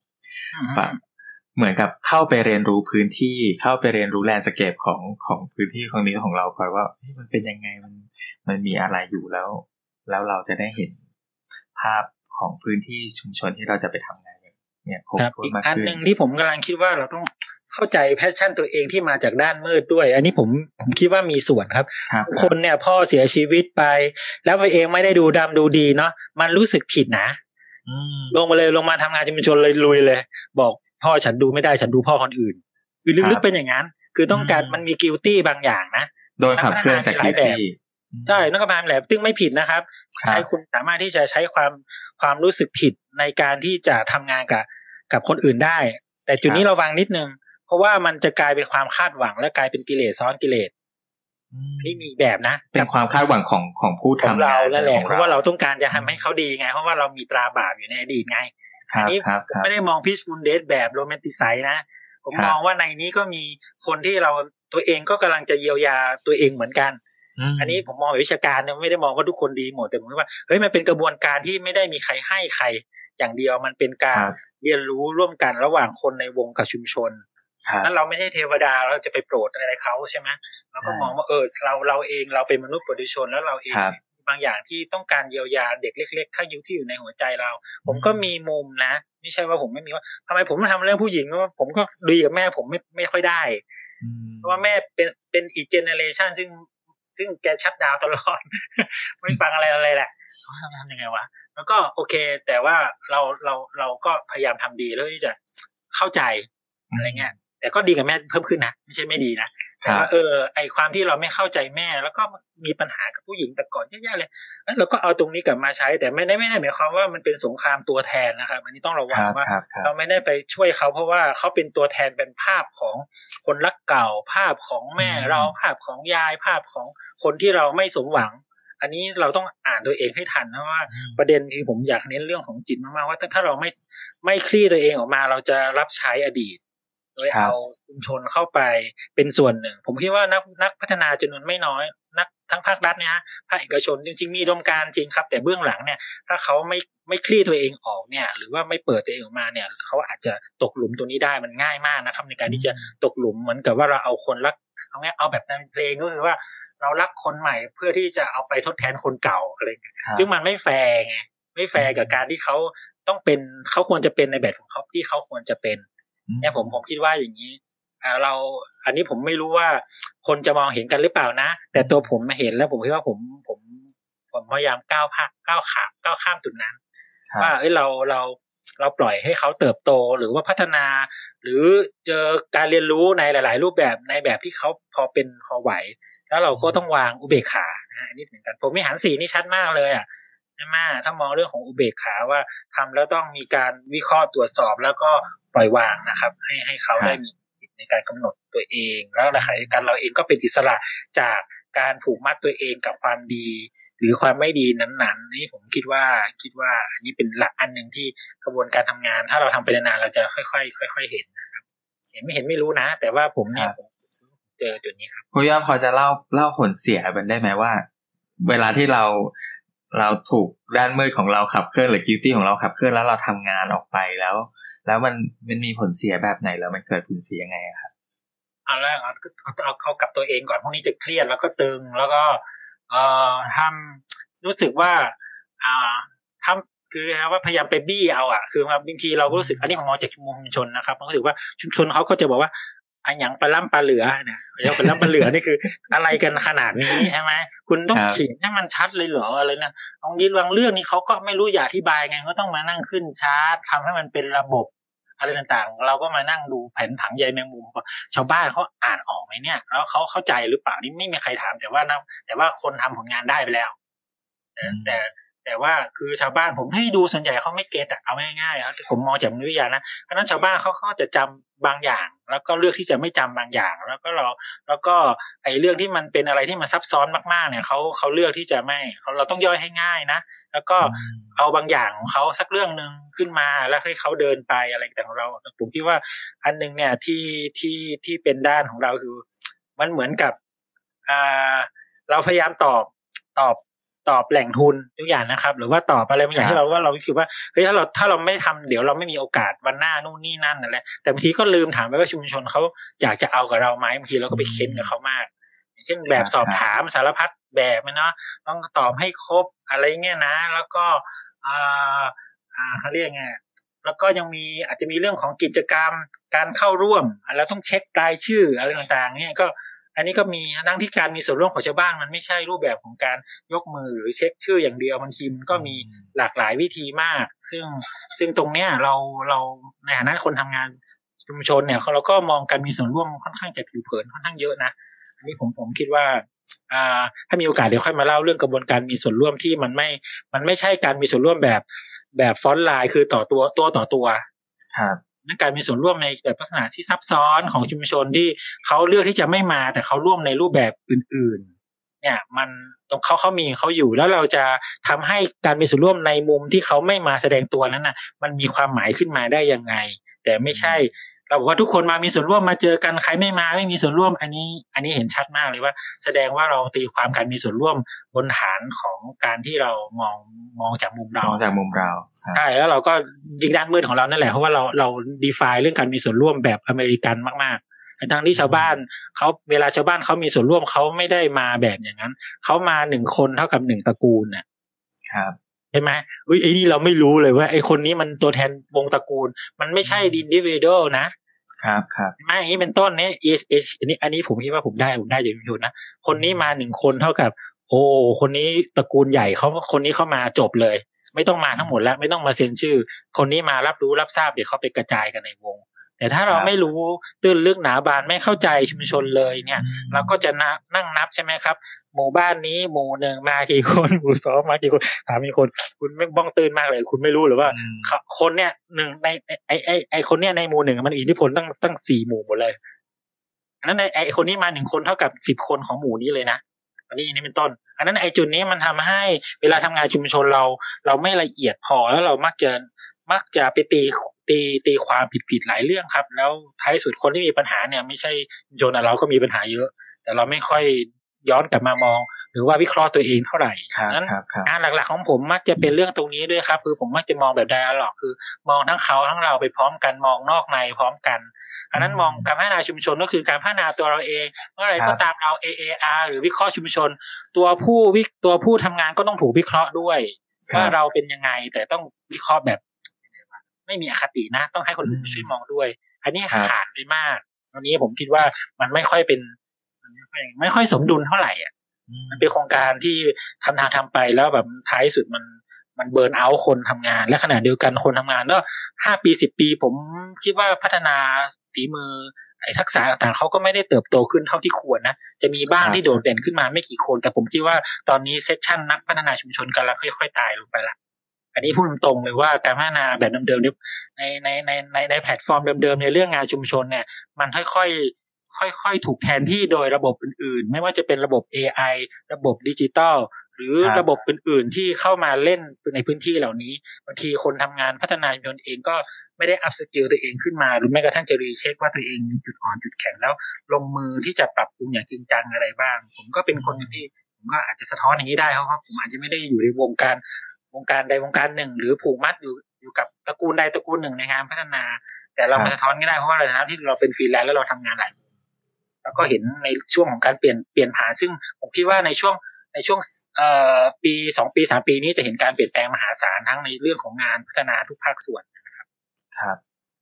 Speaker 1: เหมือนกับเข้าไปเรียนรู้พื้นที่เข้าไปเรียนรู้แลนด์สเคปของพื้นที่ของนี้ของเราก่อนว่ามันเป็นยังไงมันมีอะไรอยู่แล้วเราจะได้เห็นภาพของพื้นที่ชุมชนที่เราจะไปทำงานเนี่ยครบถ้วนมากขึ้น
Speaker 2: อีกอันนึงที่ผมกำลังคิดว่าเราต้องเข้าใจแพชชั่นตัวเองที่มาจากด้านมืดด้วยอันนี้ผมคิดว่ามีส่วนครับคนเนี่ยพ่อเสียชีวิตไปแล้วตัวเองไม่ได้ดูดำดูดีเนาะมันรู้สึกผิดนะลงมาทำงานชุมชนเลยลุยเลยบอกพ่อฉันดูไม่ได้ฉันดูพ่อคนอื่นคือลึกๆเป็นอย่างนั้นคือต้องการมันมีกิลตี้บางอย่างนะ
Speaker 1: โดยขับเคลื่อนจากกิลตี้
Speaker 2: ใช่นักการแหละซึ่งไม่ผิดนะครับใช้คุณสามารถที่จะใช้ความรู้สึกผิดในการที่จะทำงานกับคนอื่นได้แต่จุดนี้ระวังนิดนึงเพราะว่ามันจะกลายเป็นความคาดหวังและกลายเป็นกิเลสซ้อนกิเลสนี่มีแบบนะ
Speaker 1: เป็นความคาดหวังของผู้ทำ
Speaker 2: งานนั่นแหละเพราะว่าเราต้องการจะทำให้เขาดีไงเพราะว่าเรามีตราบาปอยู่ในอดีตไงอันนี้ไม่ได้มอง Peaceful Date แบบโรแมนติไซส์นะผมมองว่าในนี้ก็มีคนที่เราตัวเองก็กำลังจะเยียวยาตัวเองเหมือนกันอันนี้ผมมองแบบวิชาการไม่ได้มองว่าทุกคนดีหมดแต่ผมว่าเฮ้ยมันเป็นกระบวนการที่ไม่ได้มีใครให้ใครอย่างเดียวมันเป็นการเรียนรู้ร่วมกันระหว่างคนในวงกับชุมชนนั้นเราไม่ใช่เทวดาเราจะไปโปรดอะไรเขาใช่ไหมเราก็มองว่าเราเองเราเป็นมนุษย์ปุถุชนแล้วเราเองบางอย่างที่ต้องการเยียวยาเด็กเล็กๆถ้าอยู่ในหัวใจเราผมก็มีมุมนะไม่ใช่ว่าผมไม่มีว่าทำไมผมมาทำเรื่องผู้หญิงว่าผมก็ดีกับแม่ผมไม่ค่อยได้เพราะว่าแม่เป็นอีกเจเนเรชันซึ่งแกชัตดาวน์ตลอด ไม่ฟังอะไรแหละทำยังไงวะแล้วก็โอเคแต่ว่าเราก็พยายามทำดีแล้วที่จะเข้าใจอะไรเงี้ยแต่ก็ดีกับแม่เพิ่มขึ้นนะไม่ใช่ไม่ดีนะแต่ว่าไอความที่เราไม่เข้าใจแม่แล้วก็มีปัญหากับผู้หญิงแต่ก่อนเยอะๆเลยเราก็เอาตรงนี้กลับมาใช้แต่ไม่ได้หมายความว่ามันเป็นสงครามตัวแทนนะครับอันนี้ต้องระวังว่าเราไม่ได้ไปช่วยเขาเพราะว่าเขาเป็นตัวแทนเป็นภาพของคนรักเก่าภาพของแม่เราภาพของยายภาพของคนที่เราไม่สมหวังอันนี้เราต้องอ่านตัวเองให้ทันนะว่าประเด็นคือผมอยากเน้นเรื่องของจิตมากๆว่าถ้าเราไม่คลี่ตัวเองออกมาเราจะรับใช้อดีตโดยเอาชุมชนเข้าไปเป็นส่วนหนึ่งผมคิดว่านักพัฒนาจำนวนไม่น้อยนักทั้งภาครัฐเนี่ยฮะภาคเอกชนจริงๆมีอุดมการณ์จริงครับแต่เบื้องหลังเนี่ยถ้าเขาไม่คลี่ตัวเองออกเนี่ยหรือว่าไม่เปิดตัวเองออกมาเนี่ยเขาอาจจะตกหลุมตัวนี้ได้มันง่ายมากนะครับในการที่จะตกหลุมเหมือนกับว่าเราเอาคนรักเอาแบบในเพลงก็คือว่าเรารักคนใหม่เพื่อที่จะเอาไปทดแทนคนเก่าอะไรซึ่งมันไม่แฟร์ไงไม่แฟร์กับการที่เขาต้องเป็นเขาควรจะเป็นในแบบของเขาที่เขาควรจะเป็นเนี่ยผมคิดว่าอย่างนี้อันนี้ผมไม่รู้ว่าคนจะมองเห็นกันหรือเปล่านะแต่ตัวผมมาเห็นแล้วผมคิดว่าผมพยายามก้าวข้ามจุดนั้นว่าเราปล่อยให้เขาเติบโตหรือว่าพัฒนาหรือเจอการเรียนรู้ในหลายๆรูปแบบในแบบที่เขาพอไหวแล้วเราก็ต้องวางอุเบกขาอันนี้เหมือนกันผมวิหาร4นี่ชัดมากเลยอ่ะใช่ไหมถ้ามองเรื่องของอุเบกขาว่าทำแล้วต้องมีการวิเคราะห์ตรวจสอบแล้วก็ปล่อยวางนะครับให้เขาได้มีในการกำหนดตัวเองแล้วในขณะเดียวกันเราเองก็เป็นอิสระจากการผูกมัดตัวเองกับความดีหรือความไม่ดีนั้นๆนี่ผมคิดว่าอันนี้เป็นหลักอันนึงที่กระบวนการทำงานถ้าเราทำไปนานๆเราจะค่อยๆเห็นนะครับเห็นไม่รู้นะแต่ว่าผมเนี่ยเจอจุดนี้ครับ
Speaker 1: คุณย่าพอจะเล่าผลเสียมันได้ไหมว่าเวลาที่เราถูกด้านมืดของเราขับเคลื่อนหรือ guilty ของเราขับเคลื่อนแล้วเราทำงานออกไปแล้วมันมีผลเสียแบบไหนแล้วมันเกิดผลเสียยังไงครับ
Speaker 2: เอาแรกเอากับตัวเองก่อนพวกนี้จะเครียดแล้วก็ตึงแล้วก็ทำรู้สึกว่าทำคือว่าพยายามไปบี้เอาคือบางทีเราก็รู้สึกอันนี้ผมมองจากชุมชนนะครับผมรู้สึกว่าชุมชนเขาก็จะบอกว่าอันหยังปลาล่ำปลาเหลือเนี่ยเรียกปลาล่ำปลาเหลือนี่คืออะไรกันขนาดนี้ใช่ไหมคุณต้องเขียนให้มันชัดเลยเหรออะไรนะบางเรื่องนี้เขาก็ไม่รู้อยากอธิบายไงก็ต้องมานั่งขึ้นชาร์ตทำให้มันเป็นระบบอะไรต่างๆเราก็มานั่งดูแผนผังใยแมงมุมชาวบ้านเขาอ่านออกไหมเนี่ยแล้วเขาเข้าใจหรือเปล่านี่ไม่มีใครถามแต่ว่าคนทำผลงานได้ไปแล้วแต่ว่าคือชาวบ้านผมให้ดูส่วนใหญ่เขาไม่เก็ตเอาง่ายๆครับผมมองจากมนุษยวิทยานะเพราะนั้นชาวบ้านเขาจะจำบางอย่างแล้วก็เลือกที่จะไม่จำบางอย่างแล้วก็ไอ้เรื่องที่มันเป็นอะไรที่มันซับซ้อนมากๆเนี่ยเขาเลือกที่จะไม่เราต้องย่อยให้ง่ายนะแล้วก็เอาบางอย่างของเขาสักเรื่องนึงขึ้นมาแล้วให้เขาเดินไปอะไรต่างของเราผมคิดว่าอันนึงเนี่ยที่เป็นด้านของเราคือมันเหมือนกับเราพยายามตอบแหล่งทุนทุกอย่างนะครับหรือว่าตอบอะไรบางอย่างที่เราคิดว่าเฮ้ยถ้าเราไม่ทำเดี๋ยวเราไม่มีโอกาสวันหน้านู่นนี่นั่นนั่นแหละแต่บางทีก็ลืมถามไปว่าชุมชนเขาอยากจะเอากับเราไหมบางทีเราก็ไปเค้นกับเขามากอย่างเช่นแบบสอบถามสารพัดแบบเนาะต้องตอบให้ครบอะไรเงี้ยนะแล้วก็เขาเรียกไงแล้วก็ยังมีอาจจะมีเรื่องของกิจกรรมการเข้าร่วมแล้วต้องเช็ครายชื่ออะไรต่างๆเนี่ยก็อันนี้ก็มีทั้งที่การมีส่วนร่วมของชาวบ้านมันไม่ใช่รูปแบบของการยกมือหรือเช็คชื่ออย่างเดียวบางทีมันก็มีหลากหลายวิธีมากซึ่งตรงเนี้ยเราในฐานะคนทำงานชุมชนเนี่ยเราก็มองการมีส่วนร่วมค่อนข้างจะผิวเผินค่อนข้างเยอะนะอันนี้ผมคิดว่าถ้ามีโอกาสเดี๋ยวค่อยมาเล่าเรื่องกระบวนการมีส่วนร่วมที่มันไม่ใช่การมีส่วนร่วมแบบฟอนต์ไลน์คือต่อตัวครับนั่นการมีส่วนร่วมในแบบลักษณะที่ซับซ้อนของชุมชนที่เขาเลือกที่จะไม่มาแต่เขาร่วมในรูปแบบอื่นๆเนี่ยมันตรงเขามีเขาอยู่แล้วเราจะทำให้การมีส่วนร่วมในมุมที่เขาไม่มาแสดงตัวนั้นน่ะมันมีความหมายขึ้นมาได้ยังไงแต่ไม่ใช่เราบอกว่าทุกคนมามีส่วนร่วมมาเจอกันใครไม่มาไม่มีส่วนร่วมอันนี้เห็นชัดมากเลยว่าแสดงว่าเราตีความการมีส่วนร่วมบนฐานของการที่เรามองจากมุมเราใช่แล้วเราก็ยิงด้านมืดของเรานั่นแหละเพราะว่าเรา define เรื่องการมีส่วนร่วมแบบอเมริกันมากๆทั้งที่ชาวบ้านเขาเวลาชาวบ้านเขามีส่วนร่วมเขาไม่ได้มาแบบอย่างนั้นเขามา1คนเท่ากับ1ตระกูลน่ะ
Speaker 1: ครับ
Speaker 2: ใช่ไหมไอ้นี่เราไม่รู้เลยว่าไอ้คนนี้มันตัวแทนวงตระกูลมันไม่ใช่ individual นะครับไม่อย่างนี้เป็นต้นนี้ อันนี้ผมคิดว่าผมได้จากชุมชนนะคนนี้มา1คนเท่ากับโอ้คนนี้ตระกูลใหญ่เขาคนนี้เข้ามาจบเลยไม่ต้องมาทั้งหมดแล้วไม่ต้องมาเซ็นชื่อคนนี้มารับรู้รับทราบเดี๋ยวเขาไปกระจายกันในวงแต่ถ้าเราไม่รู้ตื้นลึกหนาบานไม่เข้าใจชุมชนเลยเนี่ยเราก็จะนั่งนับใช่ไหมครับหมู่บ้านนี้หมู่1มากี่คนหมู่2มากี่คนถามมีคนคุณไม่บ้องตื่นมากเลยคุณไม่รู้หรือว่าคนเนี่ย1ในไอคนเนี่ยในหมู่1มันอิทธิพลตั้ง4หมู่หมดเลยอันนั้นไอคนนี้มา1คนเท่ากับ10คนของหมู่นี้เลยนะอันนี้เป็นต้นอันนั้นไอจุดนี้มันทำให้เวลาทำงานชุมชนเราไม่ละเอียดพอแล้วเรามักจะไปตีความผิดหลายเรื่องครับแล้วท้ายสุดคนที่มีปัญหาเนี่ยไม่ใช่ชุมชนเราก็มีปัญหาเยอะแต่เราไม่ค่อยย้อนกลับมามองหรือว่าวิเคราะห์ตัวเองเท่าไหร่นั้นงานหลักๆของผมมักจะเป็นเรื่องตรงนี้ด้วยครับคือผมมักจะมองแบบไดอะล็อกคือมองทั้งเขาทั้งเราไปพร้อมกันมองนอกในพร้อมกันอันนั้นมองการพัฒนาชุมชนก็คือการพัฒนาตัวเราเองเมื่อไรก็ตามเรา AAR หรือวิเคราะห์ชุมชนตัวผู้ทำงานก็ต้องถูกวิเคราะห์ด้วยว่าเราเป็นยังไงแต่ต้องวิเคราะห์แบบไม่มีอคตินะต้องให้คนอื่นช่วยมองด้วยอันนี้ขาดไปมากตอนนี้ผมคิดว่ามันไม่ค่อยสมดุลเท่าไหร่อ่ะมันเป็นโครงการที่ทำไปแล้วแบบท้ายสุดมันเบิร์นเอาท์คนทำงานและขณะเดียวกันคนทำงานก็5 ปี10 ปีผมคิดว่าพัฒนาฝีมือทักษะต่างๆเขาก็ไม่ได้เติบโตขึ้นเท่าที่ควรนะจะมีบ้างที่โดดเด่นขึ้นมาไม่กี่คนแต่ผมคิดว่าตอนนี้เซสชั่นนักพัฒนาชุมชนกำลังค่อยๆตายลงไปละอันนี้พูดตรงๆเลยว่าการพัฒนาแบบเดิมๆในแพลตฟอร์มเดิมๆในเรื่องงานชุมชนเนี่ยมันค่อยถูกแทนที่โดยระบบอื่นๆไม่ว่าจะเป็นระบบ AI ระบบดิจิตอลหรือระบบอื่นๆที่เข้ามาเล่นในพื้นที่เหล่านี้บางทีคนทำงานพัฒนาชุมชนเองก็ไม่ได้อัพสกิลตัวเองขึ้นมาหรือแม้กระทั่งจะรีเช็คว่าตัวเองมีจุดอ่อนจุดแข็งแล้วลงมือที่จะปรับปรุงอย่างจริงจังอะไรบ้างผมก็เป็นคนที่ผมก็อาจจะสะท้อนอย่างนี้ได้เพราะว่าผมอาจจะไม่ได้อยู่ในวงการใดวงการหนึ่งหรือผูกมัดอยู่กับตระกูลใดตระกูลหนึ่งในงานพัฒนาแต่เรามาสะท้อนก็ได้เพราะว่าในฐานะที่เราเป็นฟรีแลนซ์แล้วเราทำงานหลายแล้วก็เห็นในช่วงของการเปลี่ยนผ่านซึ่งผมคิดว่าในช่วงปี2 ปี3 ปีนี้จะเห็นการเปลี่ยนแปลงมหาศาลทั้งในเรื่องของงานพัฒนาทุกภาคส่วนนะครับ
Speaker 1: ครับ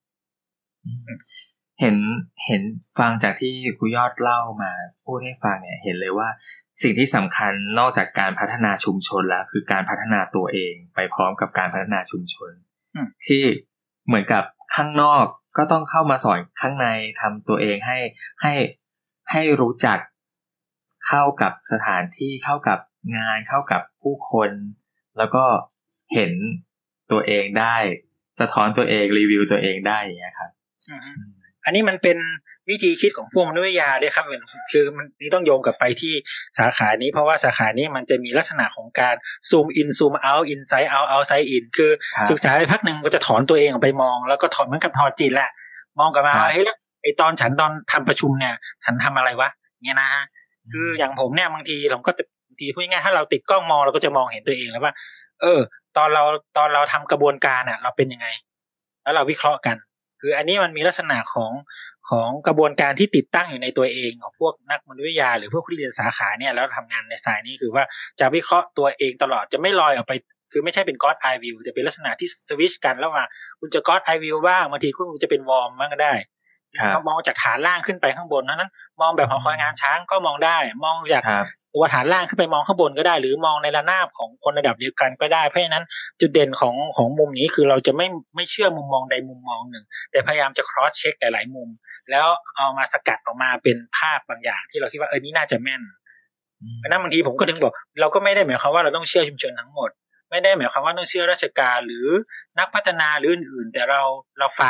Speaker 1: เห็นฟังจากที่ครูยอดเล่ามาพูดให้ฟังเนี่ยเห็นเลยว่าสิ่งที่สำคัญนอกจากการพัฒนาชุมชนแล้วคือการพัฒนาตัวเองไปพร้อมกับการพัฒนาชุมชนที่เหมือนกับข้างนอกก็ต้องเข้ามาสอนข้างในทำตัวเองให้รู้จักเข้ากับสถานที่เข้ากับงานเข้ากับผู้คนแล้วก็เห็นตัวเองได้สะท้อนตัวเองรีวิวตัวเองได้อย่างเงี้ยครับ
Speaker 2: อันนี้มันเป็นวิธีคิดของพวกมนุษยวิทยาด้วยครับคือมันนี่ต้องโยงกลับไปที่สาขานี้เพราะว่าสาขานี้มันจะมีลักษณะของการซูมอินซูมเอาท์อินไซด์เอาท์เอาท์ไซด์อินคือศึกษาไปพักนึงก็จะถอนตัวเองออกไปมองแล้วก็ถอนเหมือนกับถอดจิตแหละมองกลับมาเฮ้ยแล้วไอ้ตอนทำประชุมเนี่ยฉันทำอะไรวะเงี้ยนะฮะคืออย่างผมเนี่ยบางทีผมก็บางทีพูดง่ายๆถ้าเราติดกล้องมองเราก็จะมองเห็นตัวเองแล้วว่าตอนเราทำกระบวนการอ่ะเราเป็นยังไงแล้วเราวิเคราะห์กันคืออันนี้มันมีลักษณะของกระบวนการที่ติดตั้งอยู่ในตัวเองของพวกนักมนุษยวิทยาหรือพวกผู้เรียนสาขาเนี่ยแล้วทำงานในสายนี้คือว่าจะวิเคราะห์ตัวเองตลอดจะไม่ลอยออกไปคือไม่ใช่เป็น God Eye View จะเป็นลักษณะที่สวิชกันระหว่างคุณจะ God Eye View บ้างบางทีคุณจะเป็นวอร์มบ้างก็ได้มองจากฐานล่างขึ้นไปข้างบนนั้นมองแบบหอคอยงานช้างก็มองได้มองจากตัวฐานล่างขึ้นไปมองข้างบนก็ได้หรือมองในระนาบของคนระดับเดียวกันก็ได้เพราะฉะนั้นจุดเด่นของมุมนี้คือเราจะไม่เชื่อมุมมองใดมุมมองหนึ่งแต่พยายามจะ cross check หลายๆมุมแล้วเอามาสกัดออกมาเป็นภาพบางอย่างที่เราคิดว่านี่น่าจะแม่นเพราะนั้นบางทีผมก็ถึงบอกเราก็ไม่ได้หมายความว่าเราต้องเชื่อชุมชนทั้งหมดไม่ได้หมายความว่าต้องเชื่อราชการหรือนักพัฒนาหรืออื่นๆแต่เราฟัง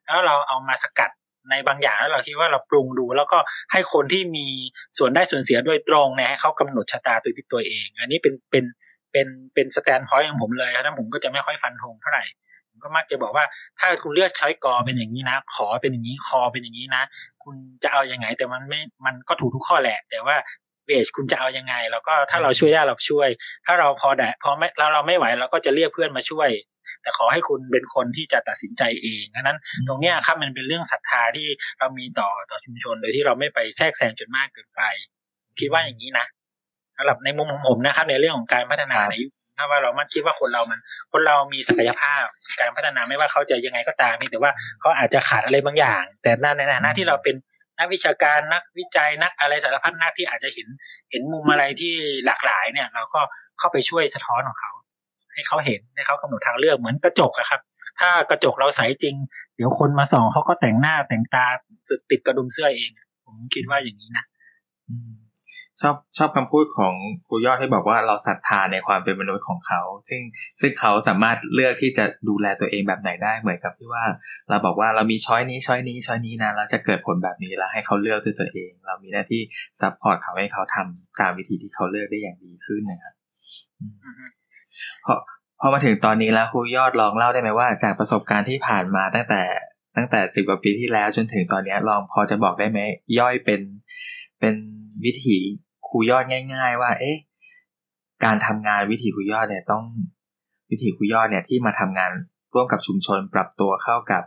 Speaker 2: แล้วเราเอามาสกัดในบางอย่างแล้วเราคิดว่าเราปรุงดูแล้วก็ให้คนที่มีส่วนได้ส่วนเสียโดยตรงเนี่ยให้เขากำหนดชะตาตัวเองอันนี้เป็นสแตนด์พอยต์ของผมเลยครับผมก็จะไม่ค่อยฟันธงเท่าไหร่ผมก็มักจะบอกว่าถ้าคุณเลือกช้อยกอเป็นอย่างนี้นะขอเป็นอย่างนี้คอเป็นอย่างนี้นะคุณจะเอายังไงแต่มันก็ถูกทุกข้อแหละแต่ว่าเบสคุณจะเอายังไงแล้วก็ถ้าเราช่วยได้เราช่วยถ้าเราพอไม่เราไม่ไหวเราก็จะเรียกเพื่อนมาช่วยแต่ขอให้คุณเป็นคนที่จะตัดสินใจเองฉะนั้นตรงเนี้ยครับมันเป็นเรื่องศรัทธาที่เรามีต่อชุมชนโดยที่เราไม่ไปแทรกแซงจนมากเกินไปคิดว่าอย่างนี้นะสำหรับในมุมของผมนะครับในเรื่องของการพัฒนาในยุคถ้าว่าเราคิดว่าคนเรามีศักยภาพการพัฒนาไม่ว่าเขาจะยังไงก็ตามเพียงแต่ว่าเขาอาจจะขาดอะไรบางอย่างแต่ในฐานะที่เราเป็นนักวิชาการนักวิจัยนักอะไรสารพัดนักที่อาจจะเห็นมุมอะไรที่หลากหลายเนี่ยเราก็เข้าไปช่วยสะท้อนของเขาให้เขาเห็นให้เขากำหนดทางเลือกเหมือนกระจกอะครับถ้ากระจกเราใสจริงเดี๋ยวคนมาส่องเขาก็แต่งหน้าแต่งตาติดกระดุมเสื้อเองผมคิดว่าอย่างนี้นะ
Speaker 1: ชอบคำพูดของครูยอดที่บอกว่าเราศรัทธาในความเป็นมนุษย์ของเขาซึ่งเขาสามารถเลือกที่จะดูแลตัวเองแบบไหนได้เหมือนกับที่ว่าเราบอกว่าเรามีช้อยนี้นะเราจะเกิดผลแบบนี้แล้วให้เขาเลือกด้วยตัวเองเรามีหน้าที่ซัพพอร์ตเขาให้เขาทำตามวิธีที่เขาเลือกได้อย่างดีขึ้นนะครับพอมาถึงตอนนี้แล้วครูยอดลองเล่าได้ไหมว่าจากประสบการณ์ที่ผ่านมาตั้งแต่10 กว่าปีที่แล้วจนถึงตอนนี้ลองพอจะบอกได้ไหมย่อยเป็นวิธีครูยอดง่ายๆว่าการทำงานวิธีครูยอดเนี่ยต้องวิธีครูยอดเนี่ยที่มาทำงานร่วมกับชุมชนปรับตัวเข้ากับ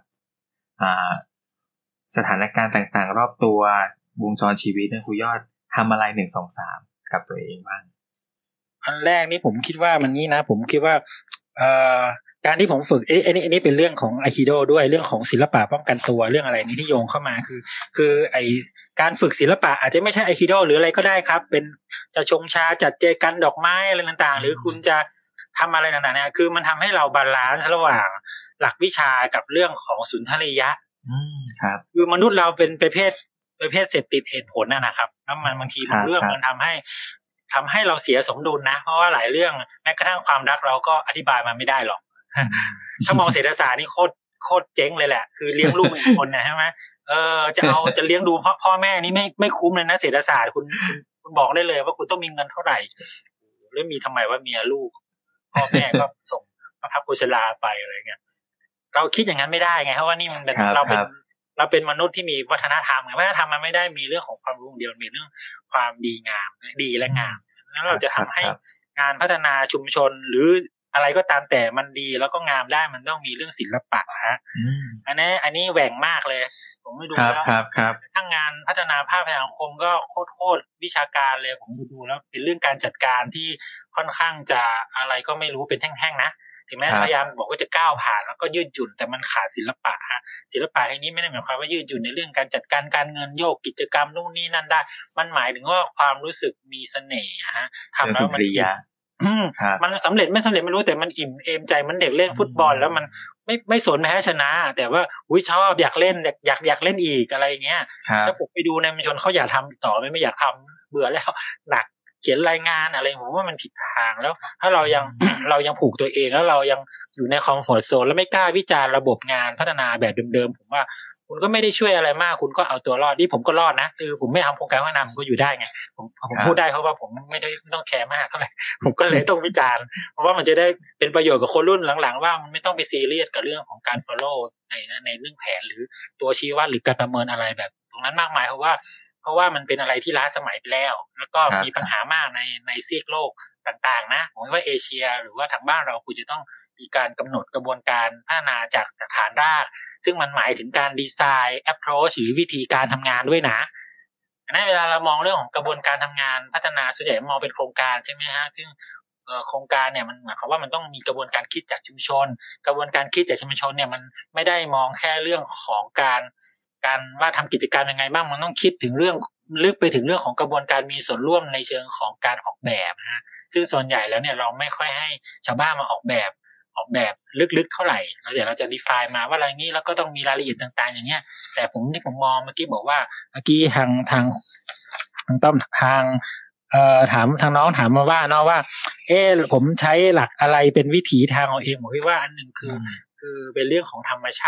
Speaker 1: สถานการณ์ต่างๆรอบตัววงจรชีวิตเนี่ยครูยอดทำอะไร1 2 3กับตัวเองบ้าง
Speaker 2: อันแรกนี่ผมคิดว่ามันนี้นะผมคิดว่าการที่ผมฝึกอันนี้เป็นเรื่องของไอคิโดด้วยเรื่องของศิลปะป้องกันตัวเรื่องอะไรนี้ที่โยงเข้ามาคือไอการฝึกศิลปะอาจจะไม่ใช่ไอคิโดหรืออะไรก็ได้ครับเป็นจะชงชาจัดเจกันดอกไม้อะไรต่างๆหรือคุณจะทำอะไรต่างๆเนี่ยคือมันทำให้เราบาลานซ์ระหว่างหลักวิชากับเรื่องของสุนทรียะ
Speaker 1: ครับ
Speaker 2: คือมนุษย์เราเป็นประเภทเสพติดเหตุผลนะครับแล้วมันบางทีบางเรื่องมันทำให้เราเสียสมดุลนะเพราะว่าหลายเรื่องแม้กระทั่งความรักเราก็อธิบายมันไม่ได้หรอกถ้ามองเศรษฐศาสตร์นี่โคตรเจ๊งเลยแหละคือเลี้ยงลูกเป็นคนนะใช่ไหมจะเลี้ยงดูพ่อแม่นี่ไม่คุ้มเลยนะเศรษฐศาสตร์คุณบอกได้เลยว่าคุณต้องมีเงินเท่าไหร่แล้วมีทำไมว่าเมียลูกพ่อแม่ก็ส่งพระพักกุศลาไปอะไรเงี้ยเราคิดอย่างนั้นไม่ได้ไงเพราะว่านี่มันเป็นเราเป็นมนุษย์ที่มีวัฒนธรรมไงวัฒนธรรมมันไม่ได้มีเรื่องของความรู้เดียวมีเรื่องความดีงามดีและงามแล้วเราจะทำให้งานพัฒนาชุมชนหรืออะไรก็ตามแต่มันดีแล้วก็งามได้มันต้องมีเรื่องศิลปะฮะอันนี้แหว่งมากเลยผมไม่ดูแล้วทั้งงานพัฒนาภาพสังคมก็โคตรวิชาการเลยผมดูแล้วเป็นเรื่องการจัดการที่ค่อนข้างจะอะไรก็ไม่รู้เป็นแท่งๆนะถึงแม้พยายามบอกว่าจะก้าวผ่านแล้วก็ยืดหยุ่นแต่มันขาดศิลปะฮะศิลปะที่นี้ไม่ได้หมายความว่ายืดหยุ่นในเรื่องการจัดการการเงินโยกกิจกรรมนู่นนี่นั่นได้มันหมายถึงว่าความรู้สึกมีเสน่ห์ฮะทำแล้วมันมันสำเร็จไม่สำเร็จไม่รู้แต่มันอิ่มเอมใจมันเด็กเล่นฟุตบอลแล้วมันไม่สนแพ้ชนะแต่ว่าชอบอยากเล่นอยากเล่นอีกอะไรอย่างเงี้ยถ้าผมไปดูในชุมชนเขาอยากทำต่อไม่อยากทำเบื่อแล้วหนักเขียนรายงานอะไรผมว่ามันผิดทางแล้วถ้าเรายังผูกตัวเองแล้วเรายังอยู่ในคอมฟอร์ตโซนแล้วไม่กล้าวิจารณ์ระบบงานพัฒนาแบบเดิมๆผมว่าคุณก็ไม่ได้ช่วยอะไรมากคุณก็เอาตัวรอดที่ผมก็รอดนะคือผมไม่ทำโครงการพัฒนาผมก็อยู่ได้ไงผมพูดได้เพราะว่าผมไม่ต้องแคร์มากเท่าไหร่ผมก็เลยต้องวิจารณ์เพราะว่ามันจะได้เป็นประโยชน์กับคนรุ่นหลังๆว่ามันไม่ต้องไปซีเรียสกับเรื่องของการ follow ในเรื่องแผนหรือตัวชี้วัดหรือการประเมินอะไรแบบตรงนั้นมากมายเพราะว่ามันเป็นอะไรที่ล้าสมัยไปแล้วแล้วก็มีปัญหามากในซีกโลกต่างๆนะผมว่าเอเชียหรือว่าทางบ้านเราควรจะต้องมีการกำหนดกระบวนการพัฒนาจากฐานรากซึ่งมันหมายถึงการดีไซน์ approach หรือวิธีการทำงานด้วยนะนั้นเวลาเรามองเรื่องของกระบวนการทำงานพัฒนาส่วนใหญ่มองเป็นโครงการใช่ไหมฮะซึ่งโครงการเนี่ยมันหมายความว่ามันต้องมีกระบวนการคิดจากชุมชนกระบวนการคิดจากชุมชนเนี่ยมันไม่ได้มองแค่เรื่องของการว่าทำกิจกรรมยังไงบ้างมันต้องคิดถึงเรื่องลึกไปถึงเรื่องของกระบวนการมีส่วนร่วมในเชิงของการออกแบบฮะซึ่งส่วนใหญ่แล้วเนี่ยเราไม่ค่อยให้ชาวบ้านมาออกแบบลึกๆเท่าไหร่แล้วเดี๋ยวเราจะ define มาว่าอะไรงี้แล้วก็ต้องมีรายละเอียดต่างๆอย่างเงี้ยแต่ที่ผมมองเมื่อกี้บอกว่าเมื่อกี้ทางต้อมทางถามทางน้องถามมาว่าเนาะว่าผมใช้หลักอะไรเป็นวิถีทางของเองผมคิดว่าอันนึงคือเป็นเรื่องของธรรมชาติ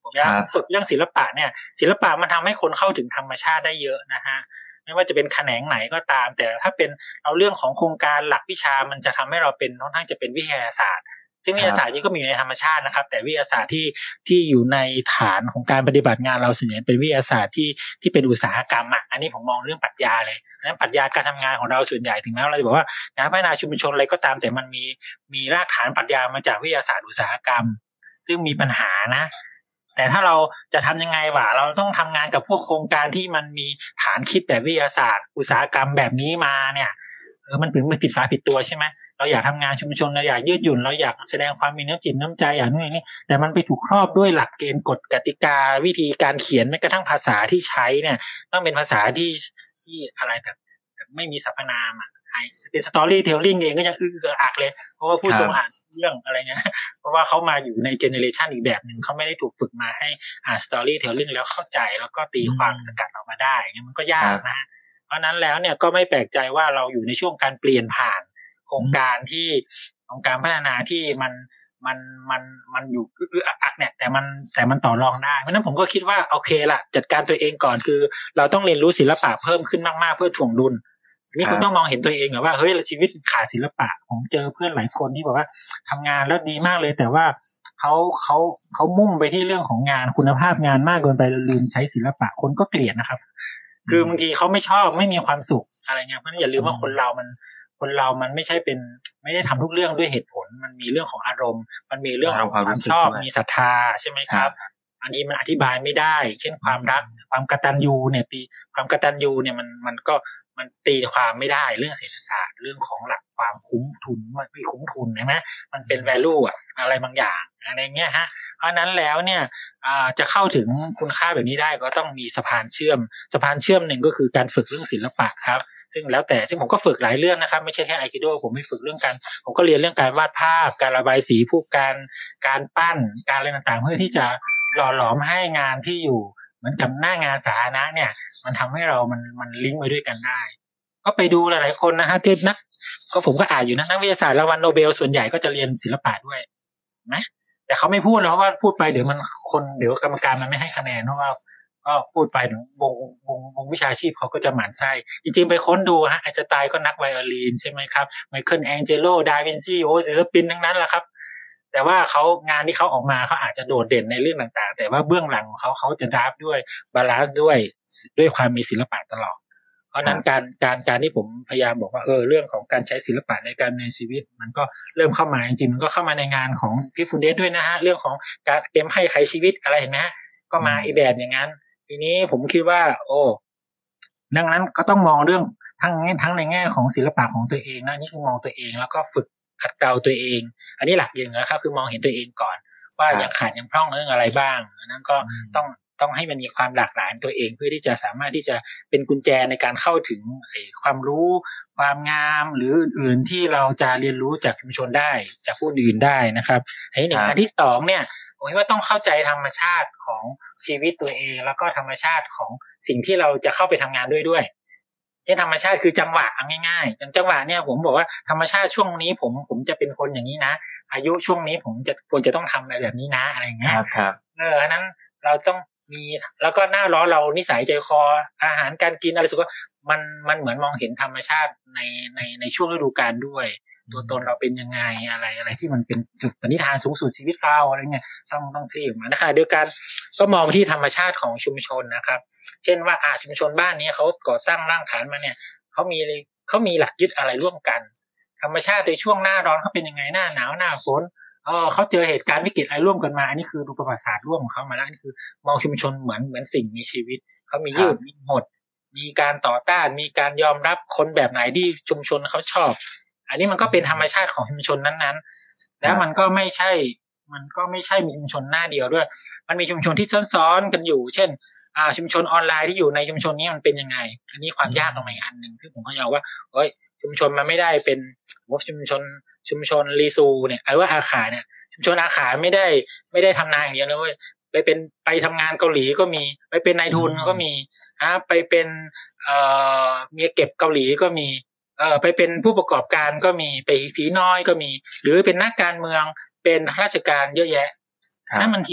Speaker 2: ผมอยากฝึกเรื่องศิลปะเนี่ยศิลปะมันทำให้คนเข้าถึงธรรมชาติได้เยอะนะฮะไม่ว่าจะเป็นแขนงไหนก็ตามแต่ถ้าเป็นเอาเรื่องของโครงการหลักวิชามันจะทำให้เราเป็นค่อนข้างจะเป็นวิทยาศาสตร์ซึ่งวิทยาศาสตร์นี้ก็มีอยู่ในธรรมชาตินะครับแต่วิทยาศาสตร์ที่อยู่ในฐานของการปฏิบัติงานเราส่วนใหญ่เป็นวิทยาศาสตร์ที่เป็นอุตสาหกรรมอ่ะอันนี้ผมมองเรื่องปรัชญาเลยนั้นปรัชญาการทำงานของเราส่วนใหญ่ถึงแม้เราจะบอกว่างานพัฒนาชุมชนอะไรก็ตามแต่มันมีรากฐานปรัชญามาจากวิทยาศาสตร์อุตสาหกรรมซึ่งมีปัญหานะแต่ถ้าเราจะทำยังไงวะเราต้องทำงานกับพวกโครงการที่มันมีฐานคิดแบบวิทยาศาสตร์อุตสาหกรรมแบบนี้มาเนี่ยมันผิดฝาผิดตัวใช่ไหมเราอยากทำงานชุมชนเราอยากยืดหยุ่นเราอยากแสดงความมีน้ำจิตน้ำใจอย่างนู้นอย่างนี้แต่มันไปถูกครอบด้วยหลักเกณฑ์กฎกติกาวิธีการเขียนแม้กระทั่งภาษาที่ใช้เนี่ยต้องเป็นภาษาที่อะไรแบบไม่มีสรรพนามอ่ะเป็นสตอรี่เทลลิ่งเองก็ยังอักเลยเพราะว่าผู้ทรงอ่านเรื่องอะไรเงี้ยเพราะว่าเขามาอยู่ในเจเนอเรชันอีกแบบนึงเขาไม่ได้ถูกฝึกมาให้อ่านสตอรี่เทลลิ่งแล้วเข้าใจแล้วก็ตีความสกัดออกมาได้เงี้ยมันก็ยากนะเพราะนั้นแล้วเนี่ยก็ไม่แปลกใจว่าเราอยู่ในช่วงการเปลี่ยนผ่านโครงการที่ของการพัฒนาที่มันอยู่อักเนี่ยแต่มันต่อรองได้เพราะนั้นผมก็คิดว่าโอเคละจัดการตัวเองก่อนคือเราต้องเรียนรู้ศิลปะเพิ่มขึ้นมากๆเพื่อถ่วงดุลนี่คุณต้องมองเห็นตัวเองเหรอว่าเฮ้ยชีวิตขาดศิลปะผมเจอเพื่อนหลายคนที่บอกว่าทำงานแล้วดีมากเลยแต่ว่าเขามุ่งไปที่เรื่องของงานคุณภาพงานมากเกินไปลืมใช้ศิลปะคนก็เกลียดนะครับคือบางทีเขาไม่ชอบไม่มีความสุขอะไรเงี้ยเพราะฉะนั้นอย่าลืมว่าคนเรามันไม่ใช่เป็นไม่ได้ทำทุกเรื่องด้วยเหตุผลมันมีเรื่องของอารมณ์มันมีเรื่องของความชอบมีศรัทธาใช่ไหมครับอันนี้มันอธิบายไม่ได้เช่นความรักความกตัญญูเนี่ยความกตัญญูเนี่ยมันตีความไม่ได้เรื่องเศรษฐศาสตร์เรื่องของหลักความคุ้มทุนไม่คุ้มทุนใช่ไหมมันเป็น value อะไรบางอย่างอะไรเงี้ยฮะเพราะนั้นแล้วเนี่ยจะเข้าถึงคุณค่าแบบนี้ได้ก็ต้องมีสะพานเชื่อมหนึ่งก็คือการฝึกเรื่องศิลปะครับซึ่งแล้วแต่ซึ่งผมก็ฝึกหลายเรื่องนะครับไม่ใช่แค่ไอคิโดผมไม่ฝึกเรื่องการผมก็เรียนเรื่องการวาดภาพการระบายสีพวกการปั้นการอะไรต่างๆเพื่อที่จะหล่อหลอมให้งานที่อยู่เหมือนกับหน้างานสาธารณะเนี่ยมันทำให้เรามันลิงก์ไปด้วยกันได้ก็ไปดูหลายๆคนนะฮะที่ก็ผมก็อ่านอยู่นะนักวิทยาศาสตร์รางวัลโนเบลส่วนใหญ่ก็จะเรียนศิลปะด้วยนะแต่เขาไม่พูดเพราะว่าพูดไปเดี๋ยวกรรมการมันไม่ให้คะแนนเพราะว่าก็พูดไปถึงวงวิชาชีพเขาก็จะหมั่นไส้จริงๆไปค้นดูฮะไอน์สไตน์ก็นักไวโอลินใช่ไหมครับไมเคิลแองเจโลดาวินซีโอศิลปินทั้งนั้นแหละครับแต่ว่าเขางานที่เขาออกมาเขาอาจจะโดดเด่นในเรื่องต่างๆแต่ว่าเบื้องหลังของเขาจะดราฟด้วยบาลานซ์ด้วยความมีศิลปะตลอดเพราะนั้นการที่ผมพยายามบอกว่าเรื่องของการใช้ศิลปะในการในชีวิตมันก็เริ่มเข้ามาจริงๆมันก็เข้ามาในงานของพี่ฟูเดสด้วยนะฮะเรื่องของการเตรียมให้ใครชีวิตอะไรเห็นไหมฮะก็มาอีแบบอย่างนั้นทีนี้ผมคิดว่าดังนั้นก็ต้องมองเรื่องทั้งในแง่ของศิลปะของตัวเองนะนี่คือมองตัวเองแล้วก็ฝึกขัดเกลาตัวเองอันนี้หลักอย่างนะครับคือมองเห็นตัวเองก่อนว่ายังขาดยังพร่องเรื่องอะไรบ้างนั้นก็ต้องให้มันมีความหลากหลายตัวเองเพื่อที่จะสามารถที่จะเป็นกุญแจในการเข้าถึงความรู้ความงามหรืออื่นๆที่เราจะเรียนรู้จากชุมชนได้จากผู้อื่นได้นะครับอันที่สองเนี่ยผมคิดว่าต้องเข้าใจธรรมชาติของชีวิตตัวเองแล้วก็ธรรมชาติของสิ่งที่เราจะเข้าไปทำงานด้วยเช่นธรรมชาติคือจังหวะง่ายๆจังหวะเนี่ยผมบอกว่าธรรมชาติช่วงนี้ผมจะเป็นคนอย่างนี้นะอายุช่วงนี้ผมควรจะต้องทำอะไรแบบนี้นะอะไรอย่างเงี้ย
Speaker 1: ครับ
Speaker 2: อันนั้นเราต้องมีแล้วก็หน้าร้อนเรานิสัยใจคออาหารการกินอะไรสุขมันเหมือนมองเห็นธรรมชาติในช่วงฤดูกาลด้วยตัวตนเราเป็นยังไงอะไรที่มันเป็นจุดปณิธานสูงสุดชีวิตเราอะไรเงี้ยต้องคลี่ออกมานะคะเดียวกันก็มองที่ธรรมชาติของชุมชนนะครับเช่นว่าชุมชนบ้านนี้เขาก่อตั้งรากฐานมาเนี่ยเขามีหลักยึดอะไรร่วมกันธรรมชาติในช่วงหน้าร้อนเขาเป็นยังไงหน้าหนาวหน้าฝนเขาเจอเหตุการณ์วิกฤตอะไรร่วมกันมาอันนี้คือดูประวัติศาสตร์ร่วมของเขามาแล้วนี่คือมองชุมชนเหมือนสิ่งมีชีวิตเขามียืดมีหดมีการต่อต้านมีการยอมรับคนแบบไหนที่ชุมชนเขาชอบอันนี้มันก็เป็นธรรมชาติของชุมชนนั้นๆแล้วมันก็ไม่ใช่มีชุมชนหน้าเดียวด้วยมันมีชุมชนที่ซ้อนๆกันอยู่เช่นชุมชนออนไลน์ที่อยู่ในชุมชนนี้มันเป็นยังไงอันนี้ความยากตรงไหนอันนึงที่ผมก็ยอมว่าชุมชนมันไม่ได้เป็นชุมชนรีซูเนี่ยว่าอาขาเนี่ยชุมชนอาขาไม่ได้ทำนาอย่างเดียวนะเว้ยไปทำงานเกาหลีก็มีไปเป็นนายทุนก็มีไปเป็นเมียเก็บเกาหลีก็มีไปเป็นผู้ประกอบการก็มีไปผีน้อยก็มีหรือเป็นนักการเมืองเป็นข้าราชการเยอะแยะนั่นบางที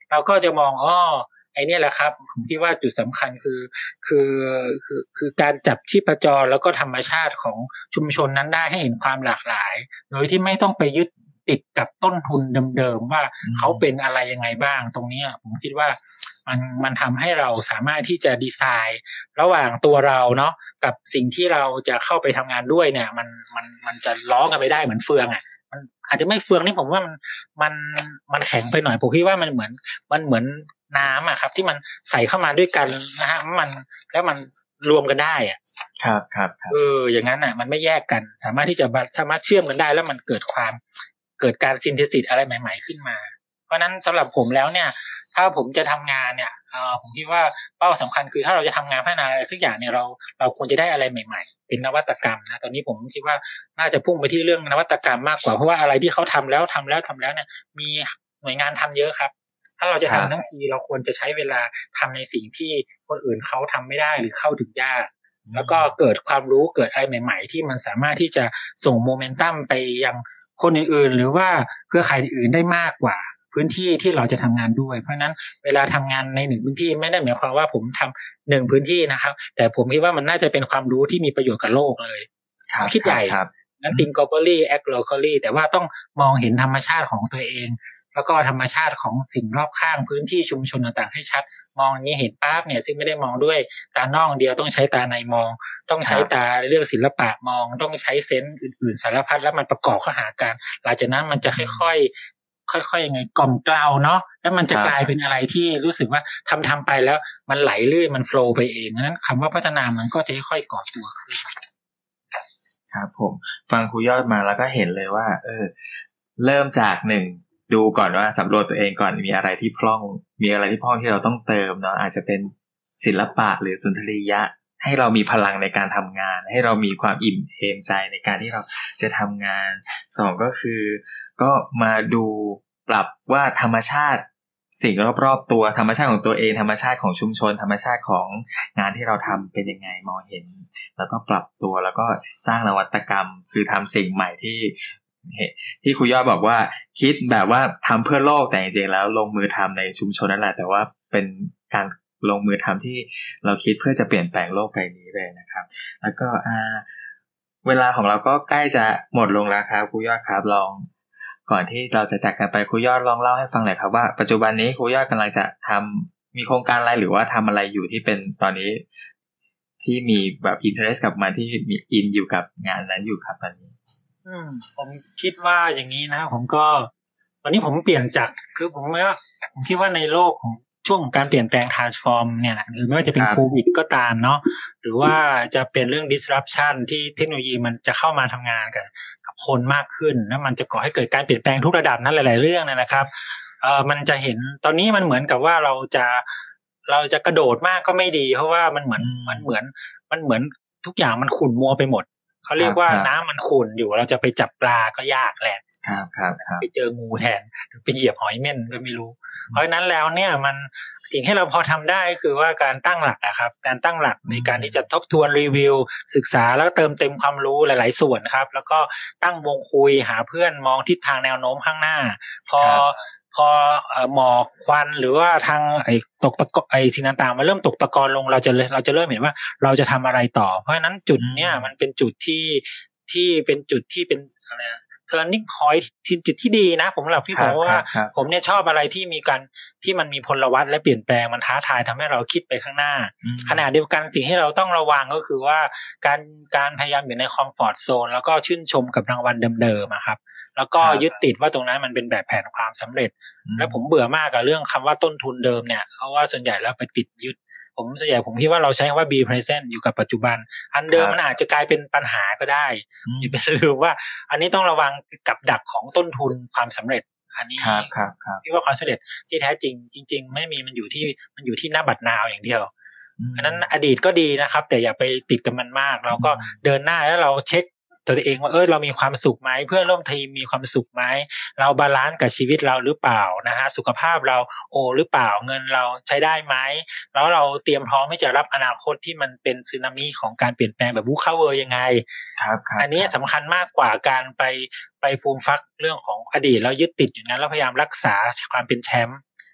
Speaker 2: เราก็จะมองไอเนี่ยแหละครับผมคิดว่าจุดสำคัญคือคือการจับชีพจรแล้วก็ธรรมชาติของชุมชนนั้นได้ให้เห็นความหลากหลายโดยที่ไม่ต้องไปยึดติดกับต้นทุนเดิมๆว่าเขาเป็นอะไรยังไงบ้างตรงนี้ผมคิดว่ามันทำให้เราสามารถที่จะดีไซน์ระหว่างตัวเราเนาะกับสิ่งที่เราจะเข้าไปทำงานด้วยเนี่ยมันจะล้อกันไปได้เหมือนเฟืองมันอาจจะไม่เฟืองนี่ผมว่ามันแข็งไปหน่อยผมคิดว่ามันเหมือนน้ำครับที่มันใส่เข้ามาด้วยกันนะฮะแล้วมันรวมกันได้
Speaker 1: ครับ
Speaker 2: อย่างนั้นมันไม่แยกกันสามารถที่จะสามารถเชื่อมกันได้แล้วมันเกิดการซินเทซิสอะไรใหม่ๆขึ้นมาเพราะนั้นสำหรับผมแล้วเนี่ยถ้าผมจะทำงานเนี่ยผมคิดว่าเป้าสำคัญคือถ้าเราจะทำงานพัฒนาอะไรสักอย่างเนี่ยเราควรจะได้อะไรใหม่ๆเป็นนวัตกรรมนะตอนนี้ผมคิดว่าน่าจะพุ่งไปที่เรื่องนวัตกรรมมากกว่าเพราะว่าอะไรที่เขาทำแล้วเนี่ยมีหน่วยงานทำเยอะครับถ้าเราจะทำทั้งทีเราควรจะใช้เวลาทำในสิ่งที่คนอื่นเขาทำไม่ได้หรือเข้าถึงยากแล้วก็เกิดความรู้เกิดอะไรใหม่ๆที่มันสามารถที่จะส่งโมเมนตัมไปยังคนอื่นๆหรือว่าเครือข่ายอื่นได้มากกว่าพื้นที่ที่เราจะทำงานด้วยเพราะนั้นเวลาทำงานในหนึ่งพื้นที่ไม่ได้หมายความว่าผมทำหนึ่งพื้นที่นะครับแต่ผมคิดว่ามันน่าจะเป็นความรู้ที่มีประโยชน์กับโลกเลยคิดใหญ่นั้น think globally act locally แต่ว่าต้องมองเห็นธรรมชาติของตัวเองแล้วก็ธรรมชาติของสิ่งรอบข้างพื้นที่ชุมชนต่างๆให้ชัดมองอย่างนี้เห็นปั๊บเนี่ยซึ่งไม่ได้มองด้วยตานอกเดียวต้องใช้ตาในมองต้องใช้ตาเรื่องศิลปะมองต้องใช้เซนส์อื่นๆสารพัดแล้วมันประกอบเข้าหากันหลังจากนั้นมันจะค่อยๆยังไงกล่อมเกลาเนาะแล้วมันจะกลายเป็นอะไรที่รู้สึกว่าทำไปแล้วมันไหลลื่นมันโฟลว์ไปเองนั้นคำว่าพัฒนามันก็จะค่อยๆก่อตัวขึ้น
Speaker 1: ครับผมฟังครูยอดมาแล้วก็เห็นเลยว่าเริ่มจากหนึ่งดูก่อนว่าสำรวจตัวเองก่อนมีอะไรที่พร่องที่เราต้องเติมเนาะอาจจะเป็นศิลปะหรือสุนทรียะให้เรามีพลังในการทำงานให้เรามีความอิ่มเอมใจในการที่เราจะทำงานสองก็คือก็มาดูปรับว่าธรรมชาติสิ่งรอบๆตัวธรรมชาติของตัวเองธรรมชาติของชุมชนธรรมชาติของงานที่เราทำเป็นยังไงมองเห็นแล้วก็ปรับตัวแล้วก็สร้างนวัตกรรมคือทำสิ่งใหม่ที่ครูยอดบอกว่าคิดแบบว่าทำเพื่อโลกแต่จริงๆแล้วลงมือทำในชุมชนนั่นแหละแต่ว่าเป็นการลงมือทำที่เราคิดเพื่อจะเปลี่ยนแปลงโลกใบนี้เลยนะครับแล้วก็เวลาของเราก็ใกล้จะหมดลงแล้วครับครูยอดครับลองก่อนที่เราจะจากกันไปครูยอดลองเล่าให้ฟังหน่อยครับว่าปัจจุบันนี้ครูยอดกำลังจะทำมีโครงการอะไรหรือว่าทำอะไรอยู่ที่เป็นตอนนี้ที่มีแบบอินเทอร์เนสกับมันที่มีอินอยู่กับงานนั้นอยู่ครับตอนนี้
Speaker 2: ผมคิดว่าอย่างนี้นะผมก็ตอนนี้ผมเปลี่ยนจากคือผมคิดว่าในโลกของช่วงของการเปลี่ยนแปลง transform เนี่ยนะหรือไม่ว่าจะเป็นโควิดก็ตามเนาะหรือว่าจะเป็นเรื่อง disruption ที่เทคโนโลยีมันจะเข้ามาทำงานกับคนมากขึ้นแล้วมันจะก่อให้เกิดการเปลี่ยนแปลงทุกระดับนั้นหลายๆเรื่องนะครับมันจะเห็นตอนนี้มันเหมือนกับว่าเราจะกระโดดมากก็ไม่ดีเพราะว่ามันเหมือนทุกอย่างมันขุ่นมัวไปหมดเขาเรียกว่าน้ำมันขุ่นอยู่เราจะไปจับปลาก็ยากแหละไปเจองูแทนหรือไปเหยียบหอยเม่นก็ไม่รู้เพราะฉะนั้นแล้วเนี่ยมันสิ่งที่เราพอทำได้คือว่าการตั้งหลักนะครับการตั้งหลักในการที่จะทบทวนรีวิวศึกษาแล้วเติมเต็มความรู้หลายๆส่วนครับแล้วก็ตั้งวงคุยหาเพื่อนมองทิศทางแนวโน้มข้างหน้าพอหมอกควันหรือว่าทางตกตะกอนสิ่งต่างๆมาเริ่มตกตะกอนลงเราจะเริ่มเห็นว่าเราจะทำอะไรต่อเพราะฉะนั้นจุดเนี้ยมันเป็นจุดที่เป็นจุดที่เป็นอะไรturning point จุดที่ดีนะผมพี่บอกว่าผมเนี่ยชอบอะไรที่มีการที่มันมีพลวัตและเปลี่ยนแปลงมันท้าทายทำให้เราคิดไปข้างหน้าขณะเดียวกันสิ่งที่เราต้องระวังก็คือว่าการพยายามอยู่ในคอมฟอร์ตโซนแล้วก็ชื่นชมกับรางวัลเดิมๆครับแล้วก็ยึดติดว่าตรงนั้นมันเป็นแบบแผนความสำเร็จแล้วผมเบื่อมากกับเรื่องคำว่าต้นทุนเดิมเนี่ยเพราะว่าส่วนใหญ่แล้วไปติดยึดผมคิดว่าเราใช้คำว่า be present อยู่กับปัจจุบันอันเดิมมันอาจจะกลายเป็นปัญหาก็ได้อย่าไปลืมว่าอันนี้ต้องระวังกับดักของต้นทุนความสำเร็จอันนี้คิดว่าความสำเร็จที่แท้จริงไม่มีมันอยู่ที่หน้าบัดนาวอย่างเดียวอันนั้นอดีตก็ดีนะครับแต่อย่าไปติดกับมันมากเราก็เดินหน้าแล้วเราเช็คตัวเองว่าเรามีความสุขไหมเพื่อนร่วมทีมมีความสุขไหมเราบาลานซ์กับชีวิตเราหรือเปล่านะฮะสุขภาพเราหรือเปล่าเงินเราใช้ได้ไหมแล้วเราเตรียมพร้อมที่จะรับอนาคตที่มันเป็นสึนามิของการเปลี่ยนแปลงแบบวูคาเวอร์ยังไง
Speaker 1: ครับ
Speaker 2: อันนี้สำคัญมากกว่าการไปฟูมฟักเรื่องของอดีตแล้วยึดติดอยู่นั้นแล้วพยายามรักษาความเป็นแชมป์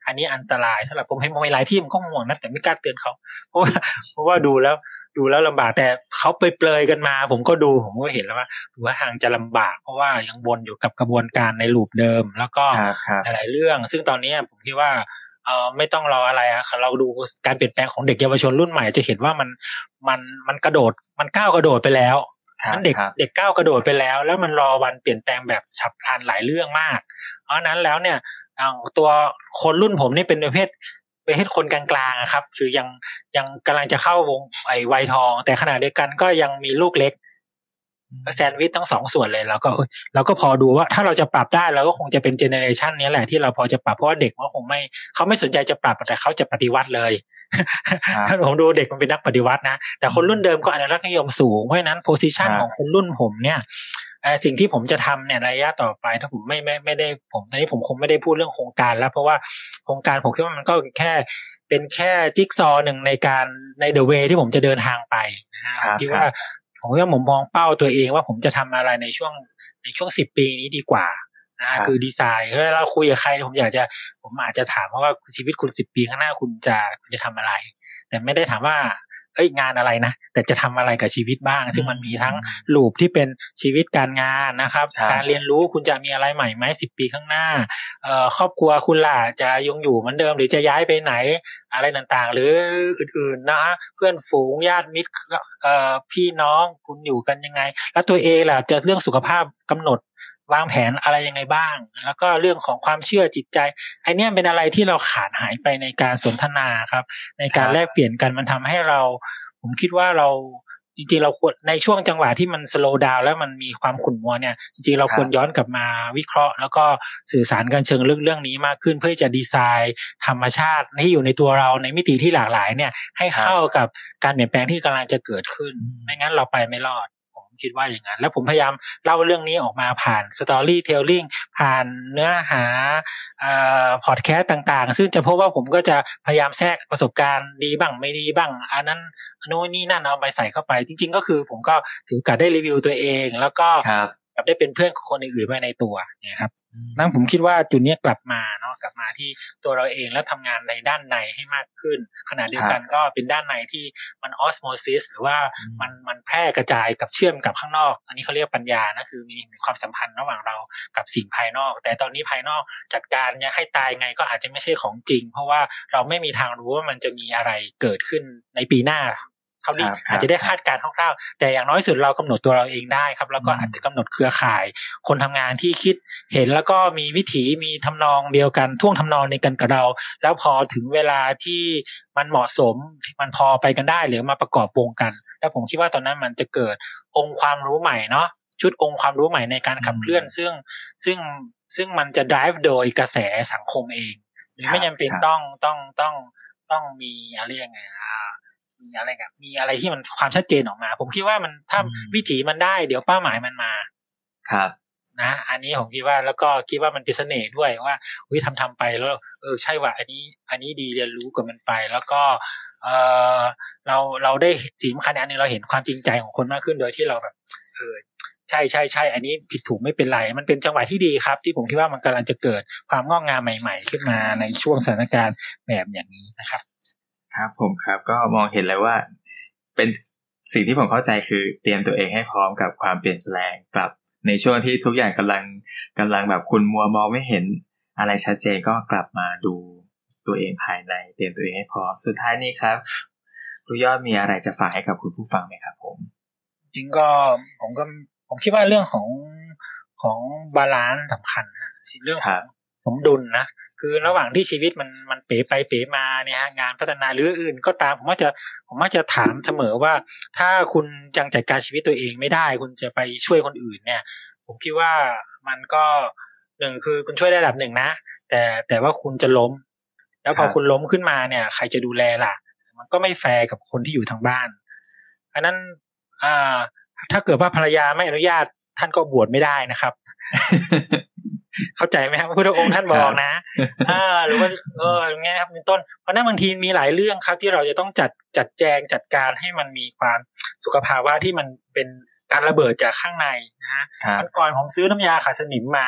Speaker 2: อันนี้อันตรายสำหรับผมเห็นหลายที่มันก็ห่วงนะแต่ไม่กล้าเตือนเขาเพราะว่าดูแล้วลำบากแต่เขาเปรยๆกันมาผมก็เห็นแล้วว่าดูว่าทางจะลำบากเพราะว่ายังวนอยู่กับกระบวนการในลูปเดิมแล้วก็หลายๆเรื่องซึ่งตอนนี้ผมคิดว่าไม่ต้องรออะไรอะเราดูการเปลี่ยนแปลงของเด็กเยาวชนรุ่นใหม่จะเห็นว่ามันกระโดดมันก้าวกระโดดไปแล้วเด็กก้าวกระโดดไปแล้วมันรอวันเปลี่ยนแปลงแบบฉับพลันหลายเรื่องมากเพราะนั้นแล้วเนี่ยตัวคนรุ่นผมนี่เป็นประเภทคนกลางๆครับคือยังกำลังจะเข้าวงวัยทองแต่ขณะเดียวกันก็ยังมีลูกเล็กแซนด์วิชทั้งสองส่วนเลยแล้วก็พอดูว่าถ้าเราจะปรับได้เราก็คงจะเป็นเจเนอเรชันนี้แหละที่เราพอจะปรับเพราะว่าเด็กเขาคงเขาไม่สนใจจะปรับแต่เขาจะปฏิวัติเลยถ้าผมดูเด็กมันเป็นนักปฏิวัตินะแต่คนรุ่นเดิมก็อนุรักษ์นิยมสูงเพราะฉะนั้นโพสิชันของคนรุ่นผมเนี่ยสิ่งที่ผมจะทำเนี่ยระยะต่อไปถ้าผมไม่ได้ตอนนี้ผมคงไม่ได้พูดเรื่องโครงการแล้วเพราะว่าโครงการผมคิดว่ามันก็เป็นแค่จิ๊กซอว์หนึ่งในเดอะเวย์ที่ผมจะเดินทางไปนะฮะคิดว่าผมมองเป้าตัวเองว่าผมจะทำอะไรในช่วง10 ปีนี้ดีกว่านะคือดีไซน์ถ้าเราคุยกับใครผมอาจจะถามว่าชีวิตคุณ10 ปีข้างหน้าคุณจะทำอะไรแต่ไม่ได้ถามว่างานอะไรนะแต่จะทำอะไรกับชีวิตบ้างซึ่งมันมีทั้งลูปที่เป็นชีวิตการงานนะครับการเรียนรู้คุณจะมีอะไรใหม่ไหม10 ปีข้างหน้าครอบครัวคุณล่ะจะยังอยู่เหมือนเดิมหรือจะย้ายไปไหนอะไรต่างๆหรืออื่นๆนะฮะเพื่อนฝูงญาติมิตรพี่น้องคุณอยู่กันยังไงแล้วตัวเองล่ะจะเรื่องสุขภาพกำหนดวางแผนอะไรยังไงบ้างแล้วก็เรื่องของความเชื่อจิตใจไอ้นี่เป็นอะไรที่เราขาดหายไปในการสนทนาครับในการแลกเปลี่ยนกันมันทำให้ผมคิดว่าเราจริงๆเราควรในช่วงจังหวะที่มันสโลว์ดาวน์แล้วมันมีความขุ่นมัวเนี่ยจริงๆเราควรย้อนกลับมาวิเคราะห์แล้วก็สื่อสารกันเชิงลึกเรื่องนี้มากขึ้นเพื่อจะดีไซน์ธรรมชาติที่อยู่ในตัวเราในมิติที่หลากหลายเนี่ยให้เข้ากับการเปลี่ยนแปลงที่กำลังจะเกิดขึ้นไม่งั้นเราไปไม่รอดคิดว่าอย่างนั้นแล้วผมพยายามเล่าเรื่องนี้ออกมาผ่านสตอรี่เทลลิ่งผ่านเนื้อหาพอดแคสต์ต่างๆซึ่งจะพบว่าผมก็จะพยายามแทรกประสบการณ์ดีบ้างไม่ดีบ้างอันนั้นโน่นนี่นั่นเอาไปใส่เข้าไปจริงๆก็คือผมก็ถือโอกาสได้รีวิวตัวเองแล้วก็แบบได้เป็นเพื่อนของคนอื่นๆไปในตัวนะครับนั่นผมคิดว่าจุดนี้กลับมาที่ตัวเราเองแล้วทำงานในด้านในให้มากขึ้นขณะเดียวกันก็เป็นด้านในที่มันออสโมซิสหรือว่ามันแพร่กระจายกับเชื่อมกับข้างนอกอันนี้เขาเรียกปัญญานะคือมีความสัมพันธ์ระหว่างเรากับสิ่งภายนอกแต่ตอนนี้ภายนอกจัดการเนี่ยให้ตายไงก็อาจจะไม่ใช่ของจริงเพราะว่าเราไม่มีทางรู้ว่ามันจะมีอะไรเกิดขึ้นในปีหน้าเท่านี้อาจจะได้คาดการณ์คร่าวๆแต่อย่างน้อยสุดเรากำหนดตัวเราเองได้ครับแล้วก็อาจจะกำหนดเครือข่ายคนทำงานที่คิดเห็นแล้วก็มีวิถีมีทำนองเดียวกันท่วงทำนองในกันกับเราแล้วพอถึงเวลาที่มันเหมาะสมมันพอไปกันได้หรือมาประกอบวงกันแล้วผมคิดว่าตอนนั้นมันจะเกิดองค์ความรู้ใหม่เนาะชุดองค์ความรู้ใหม่ในการขับเคลื่อนซึ่งมันจะ drive โดยกระแสสังคมเองหรือไม่จำเป็นต้องมีอะไรยังไงมีอะไรที่มันความชัดเจนออกมาผมคิดว่ามันถ้าวิถีมันได้เดี๋ยวเป้าหมายมันมา
Speaker 1: ครับ
Speaker 2: นะอันนี้ผมคิดว่าแล้วก็คิดว่ามันเป็นเสน่ห์ด้วยว่าทำไปแล้วใช่ว่าอันนี้ดีเรียนรู้กับมันไปแล้วก็เราได้สิ่งสำคัญอันนึงเราเห็นความจริงใจของคนมากขึ้นโดยที่เราแบบใช่อันนี้ผิดถูกไม่เป็นไรมันเป็นจังหวะที่ดีครับที่ผมคิดว่ามันกำลังจะเกิดความงอกงามใหม่ๆขึ้นมาในช่วงสถานการณ์แบบอย่างนี้นะครับ
Speaker 1: ครับผมครับก็มองเห็นเลยว่าเป็นสิ่งที่ผมเข้าใจคือเตรียมตัวเองให้พร้อมกับความเปลี่ยนแปลงกลับในช่วงที่ทุกอย่างกำลังแบบคุณมัวมองไม่เห็นอะไรชัดเจนก็กลับมาดูตัวเองภายในเตรียมตัวเองให้พร้อมสุดท้ายนี้ครับครูยอดมีอะไรจะฝากให้กับคุณผู้ฟังไหมครับผม
Speaker 2: จริงก็ผมคิดว่าเรื่องของบาลานซ์สำคัญนะเรื่องของสมดุลนะคือระหว่างที่ชีวิตมันเป๋ไปเป๋มาเนี่ยฮะงานพัฒนาหรืออื่นก็ตามผมมักจะถามเสมอว่าถ้าคุณยังจัดการชีวิตตัวเองไม่ได้คุณจะไปช่วยคนอื่นเนี่ยผมคิดว่ามันก็หนึ่งคือคุณช่วยได้ระดับหนึ่งนะแต่ว่าคุณจะล้มแล้วพอคุณล้มขึ้นมาเนี่ยใครจะดูแลล่ะมันก็ไม่แฟร์กับคนที่อยู่ทางบ้านอันนั้นถ้าเกิดว่าภรรยาไม่อนุญาตท่านก็บวชไม่ได้นะครับ เข้าใจไหมครับพระพุทธองค์ท่านบอกนะหรือว่าอย่างเงี้ยครับเป็นต้นเพราะนั้นบางทีมีหลายเรื่องครับที่เราจะต้องจัดแจงจัดการให้มันมีความสุขภาวะที่มันเป็นการระเบิดจากข้างในนะฮะก่อนผมซื้อน้ำยาขัดสนิมมา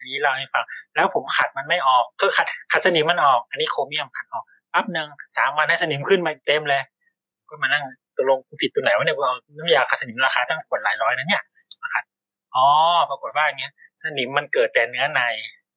Speaker 2: นี้เล่าให้ฟังแล้วผมขัดมันไม่ออกคือขัดสนิมมันออกอันนี้โครเมียมขัดออกปั๊บนึง3 วันให้สนิมขึ้นมาเต็มเลยก็มานั่งตกลงกูผิดตัวไหนวะเนี่ยกูเอาน้ำยาขัดสนิมราคาตั้งขวดหลายร้อยนะเนี่ยมาขัดปรากฏว่าอย่างเงี้ยสนิมมันเกิดแต่เนื้อใน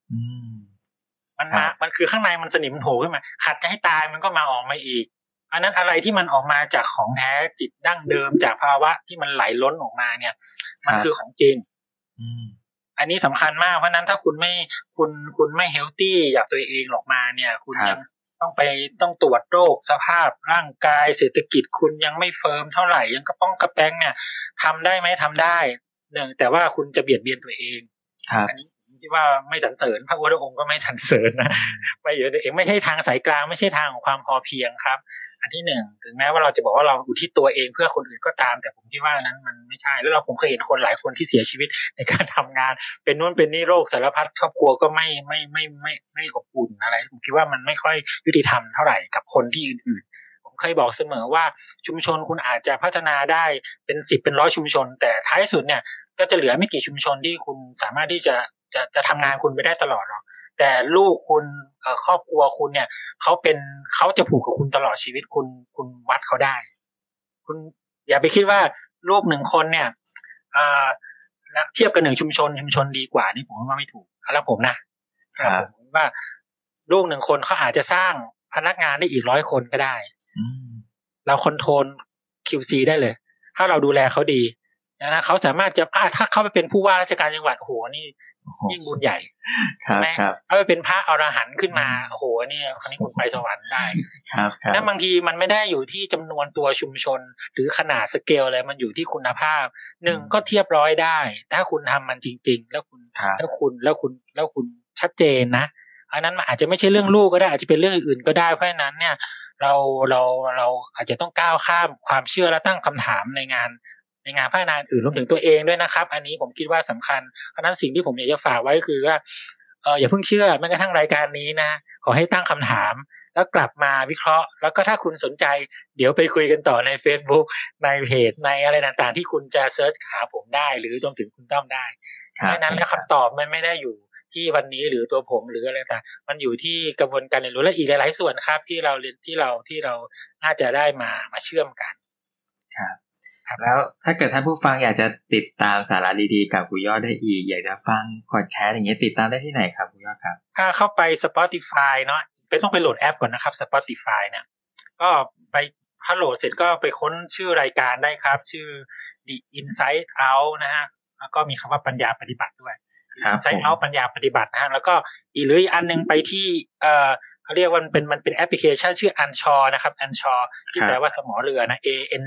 Speaker 2: มันคือข้างในมันสนิมมันโผล่ขึ้นมาขัดจะให้ตายมันก็มาออกมาอีกอันนั้นอะไรที่มันออกมาจากของแท้จิตดั้งเดิมจากภาวะที่มันไหลล้นออกมาเนี่ยมันคือของจริงอันนี้สำคัญมากเพราะนั้นถ้าคุณไม่เฮลตี้อยากตัวเองออกมาเนี่ยคุณยังต้องตรวจโรคสภาพร่างกายเศรษฐกิจคุณยังไม่เฟิร์มเท่าไหร่ยังกระป้องกระแป้งเนี่ยทำได้ไหมทำได้แต่ว่าคุณจะเบียดเบียนตัวเองอันนี้ที่ว่าไม่สรรเสริญพระพุทธองค์ก็ไม่สรรเสริญนะไม่เยอะตัวเองไม่ใช่ทางสายกลางไม่ใช่ทางของความพอเพียงครับอันที่หนึ่งถึงแม้ว่าเราจะบอกว่าเราอุทิศตัวเองเพื่อคนอื่นก็ตามแต่ผมคิดว่านั้นมันไม่ใช่แล้วผมเคยเห็นคนหลายคนที่เสียชีวิตในการทำงานเป็นนู่นเป็นนี่โรคสารพัดครอบครัวก็ไม่อบอุ่นอะไรผมคิดว่ามันไม่ค่อยยุติธรรมเท่าไหร่กับคนที่อื่นๆผมเคยบอกเสมอว่าชุมชนคุณอาจจะพัฒนาได้เป็น10เป็น100ชุมชนแต่ท้ายสุดเนี่ยก็จะเหลือไม่กี่ชุมชนที่คุณสามารถที่จะทำงานคุณไปได้ตลอดหรอกแต่ลูกคุณครอบครัวคุณเนี่ยเขาจะผูกกับคุณตลอดชีวิตคุณวัดเขาได้คุณอย่าไปคิดว่าลูก1คนเนี่ยเทียบกับ1ชุมชนดีกว่านี่ผมว่าไม่ถูกแล้วผมนะครับผมว่าลูก1คนเขาอาจจะสร้างพนักงานได้อีก100คนก็ได้เราคอนโทรล QC ได้เลยถ้าเราดูแลเขาดีนะเขาสามารถจะถ้าเขาไปเป็นผู้ว่าราชการจังหวัดโอ้โหนี่ยิ่งบุญใหญ่ใช่ไหมถ้าไปเป็นพระอรหันต์ขึ้นมาโอ้โหนี่คราวนี้คุณไปสวรรค์ได้
Speaker 1: ครับ
Speaker 2: แล้วบางทีมันไม่ได้อยู่ที่จำนวนตัวชุมชนหรือขนาดสเกลอะไรมันอยู่ที่คุณภาพ1ก็เทียบร้อยได้ถ้าคุณทำมันจริงๆแล้วคุณชัดเจนนะอันนั้นมันอาจจะไม่ใช่เรื่องลูกก็ได้อาจจะเป็นเรื่องอื่นก็ได้เพราะฉะนั้นเนี่ยเราอาจจะต้องก้าวข้ามความเชื่อและตั้งคำถามในงานพัฒนาอื่นรวมถึงตัวเองด้วยนะครับอันนี้ผมคิดว่าสำคัญเพราะนั้นสิ่งที่ผมอยากจะฝากไว้คือว่าอย่าเพิ่งเชื่อแม้กระทั่งรายการนี้นะขอให้ตั้งคำถามแล้วกลับมาวิเคราะห์แล้วก็ถ้าคุณสนใจเดี๋ยวไปคุยกันต่อใน Facebook ในเพจในอะไรต่างๆที่คุณจะเซิร์ชหาผมได้หรือรวมถึงคุณต้อมได้เพราะฉะนั้นแล้วคำตอบมันไม่ได้อยู่ที่วันนี้หรือตัวผมหรืออะไรต่างมันอยู่ที่กระบวนการเรียนรู้และอีกหลายๆส่วนครับที่เราน่าจะได้มาเชื่อมกัน
Speaker 1: ครับแล้วถ้าเกิดท่านผู้ฟังอยากจะติดตามสาระดีๆกับครูยอดได้อีกอยากจะฟังพอดแคสต์อย่างเงี้ยติดตามได้ที่ไหนครับครูยอดครับ
Speaker 2: ถ้าเข้าไป Spotify เนาะต้องไปโหลดแอปก่อนนะครับ Spotify เนี่ยก็ไปถ้าโหลดเสร็จก็ไปค้นชื่อรายการได้ครับชื่อ The Inside Out นะฮะแล้วก็มีคำว่าปัญญาปฏิบัติด้วย Inside Out ปัญญาปฏิบัตินะฮะแล้วก็อีกอันนึงไปที่เขาเรียกว่ามันเป็นแอปพลิเคชันชื่อ Anchor นะครับ Anchor ที่แปลว่าสมอเรือนะ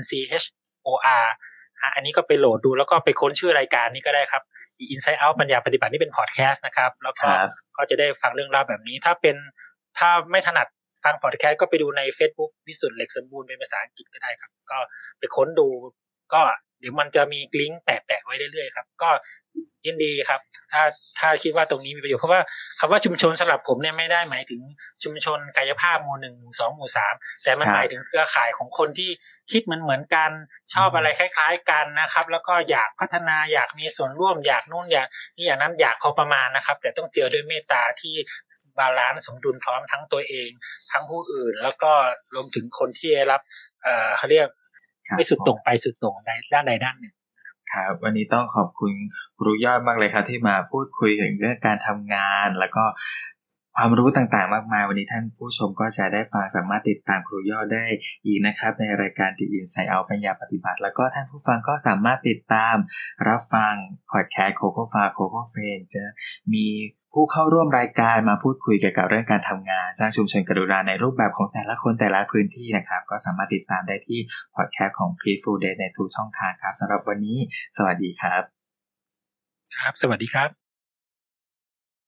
Speaker 2: ANCHOR อันนี้ก็ไปโหลดดูแล้วก็ไปค้นชื่อรายการนี้ก็ได้ครับ Inside Out ปัญญาปฏิบัตินี่เป็นพอดแคสต์นะครับแล้วก็จะได้ฟังเรื่องราวแบบนี้ถ้าไม่ถนัดฟังพอดแคสต์ก็ไปดูใน Facebook วิสุทธิ์เหล็กสมบูรณ์เป็นภาษาอังกฤษก็ได้ครับก็ไปค้นดูก็เดี๋ยวมันจะมีลิงก์แปะไว้เรื่อยๆครับก็ยินดีครับถ้าคิดว่าตรงนี้มีประโยชน์เพราะว่าคำว่าชุมชนสำหรับผมเนี่ยไม่ได้หมายถึงชุมชนกายภาพหมู่1หมู่2หมู่3แต่มันหมายถึงเครือข่ายของคนที่คิดเหมือนกันชอบอะไรคล้ายๆกันนะครับแล้วก็อยากพัฒนาอยากมีส่วนร่วมอยากนู่นอยากนี่อย่างนั้นอยากพอประมาณนะครับแต่ต้องเจอด้วยเมตตาที่บาลานซ์สมดุลพร้อมทั้งตัวเองทั้งผู้อื่นแล้วก็รวมถึงคนที่ได้รับเขาเรียกไม่สุดตรงไปสุดตรงด้านใดด้านหนึ่ง
Speaker 1: ครับวันนี้ต้องขอบคุณครูยอดมากเลยครับที่มาพูดคุยถึงเรื่องการทำงานแล้วก็ความรู้ต่างๆมากมายวันนี้ท่านผู้ชมก็จะได้ฟังสามารถติดตามครูยอดได้อีกนะครับในรายการ The Inside Out ปัญญาปฏิบัติแล้วก็ท่านผู้ฟังก็สามารถติดตามรับฟังพอดแคสต์ Coco Far Coco Friend จะมีผู้เข้าร่วมรายการมาพูดคุยเกี่ยวกับเรื่องการทำงานสร้างชุมชนกรุณาในรูปแบบของแต่ละคนแต่ละพื้นที่นะครับก็สามารถติดตามได้ที่พอดแคสต์ของ Peaceful Day ในทุกช่องทางครับสำหรับวันนี้สวัสดีครับ
Speaker 2: ครับสวัสดีครับ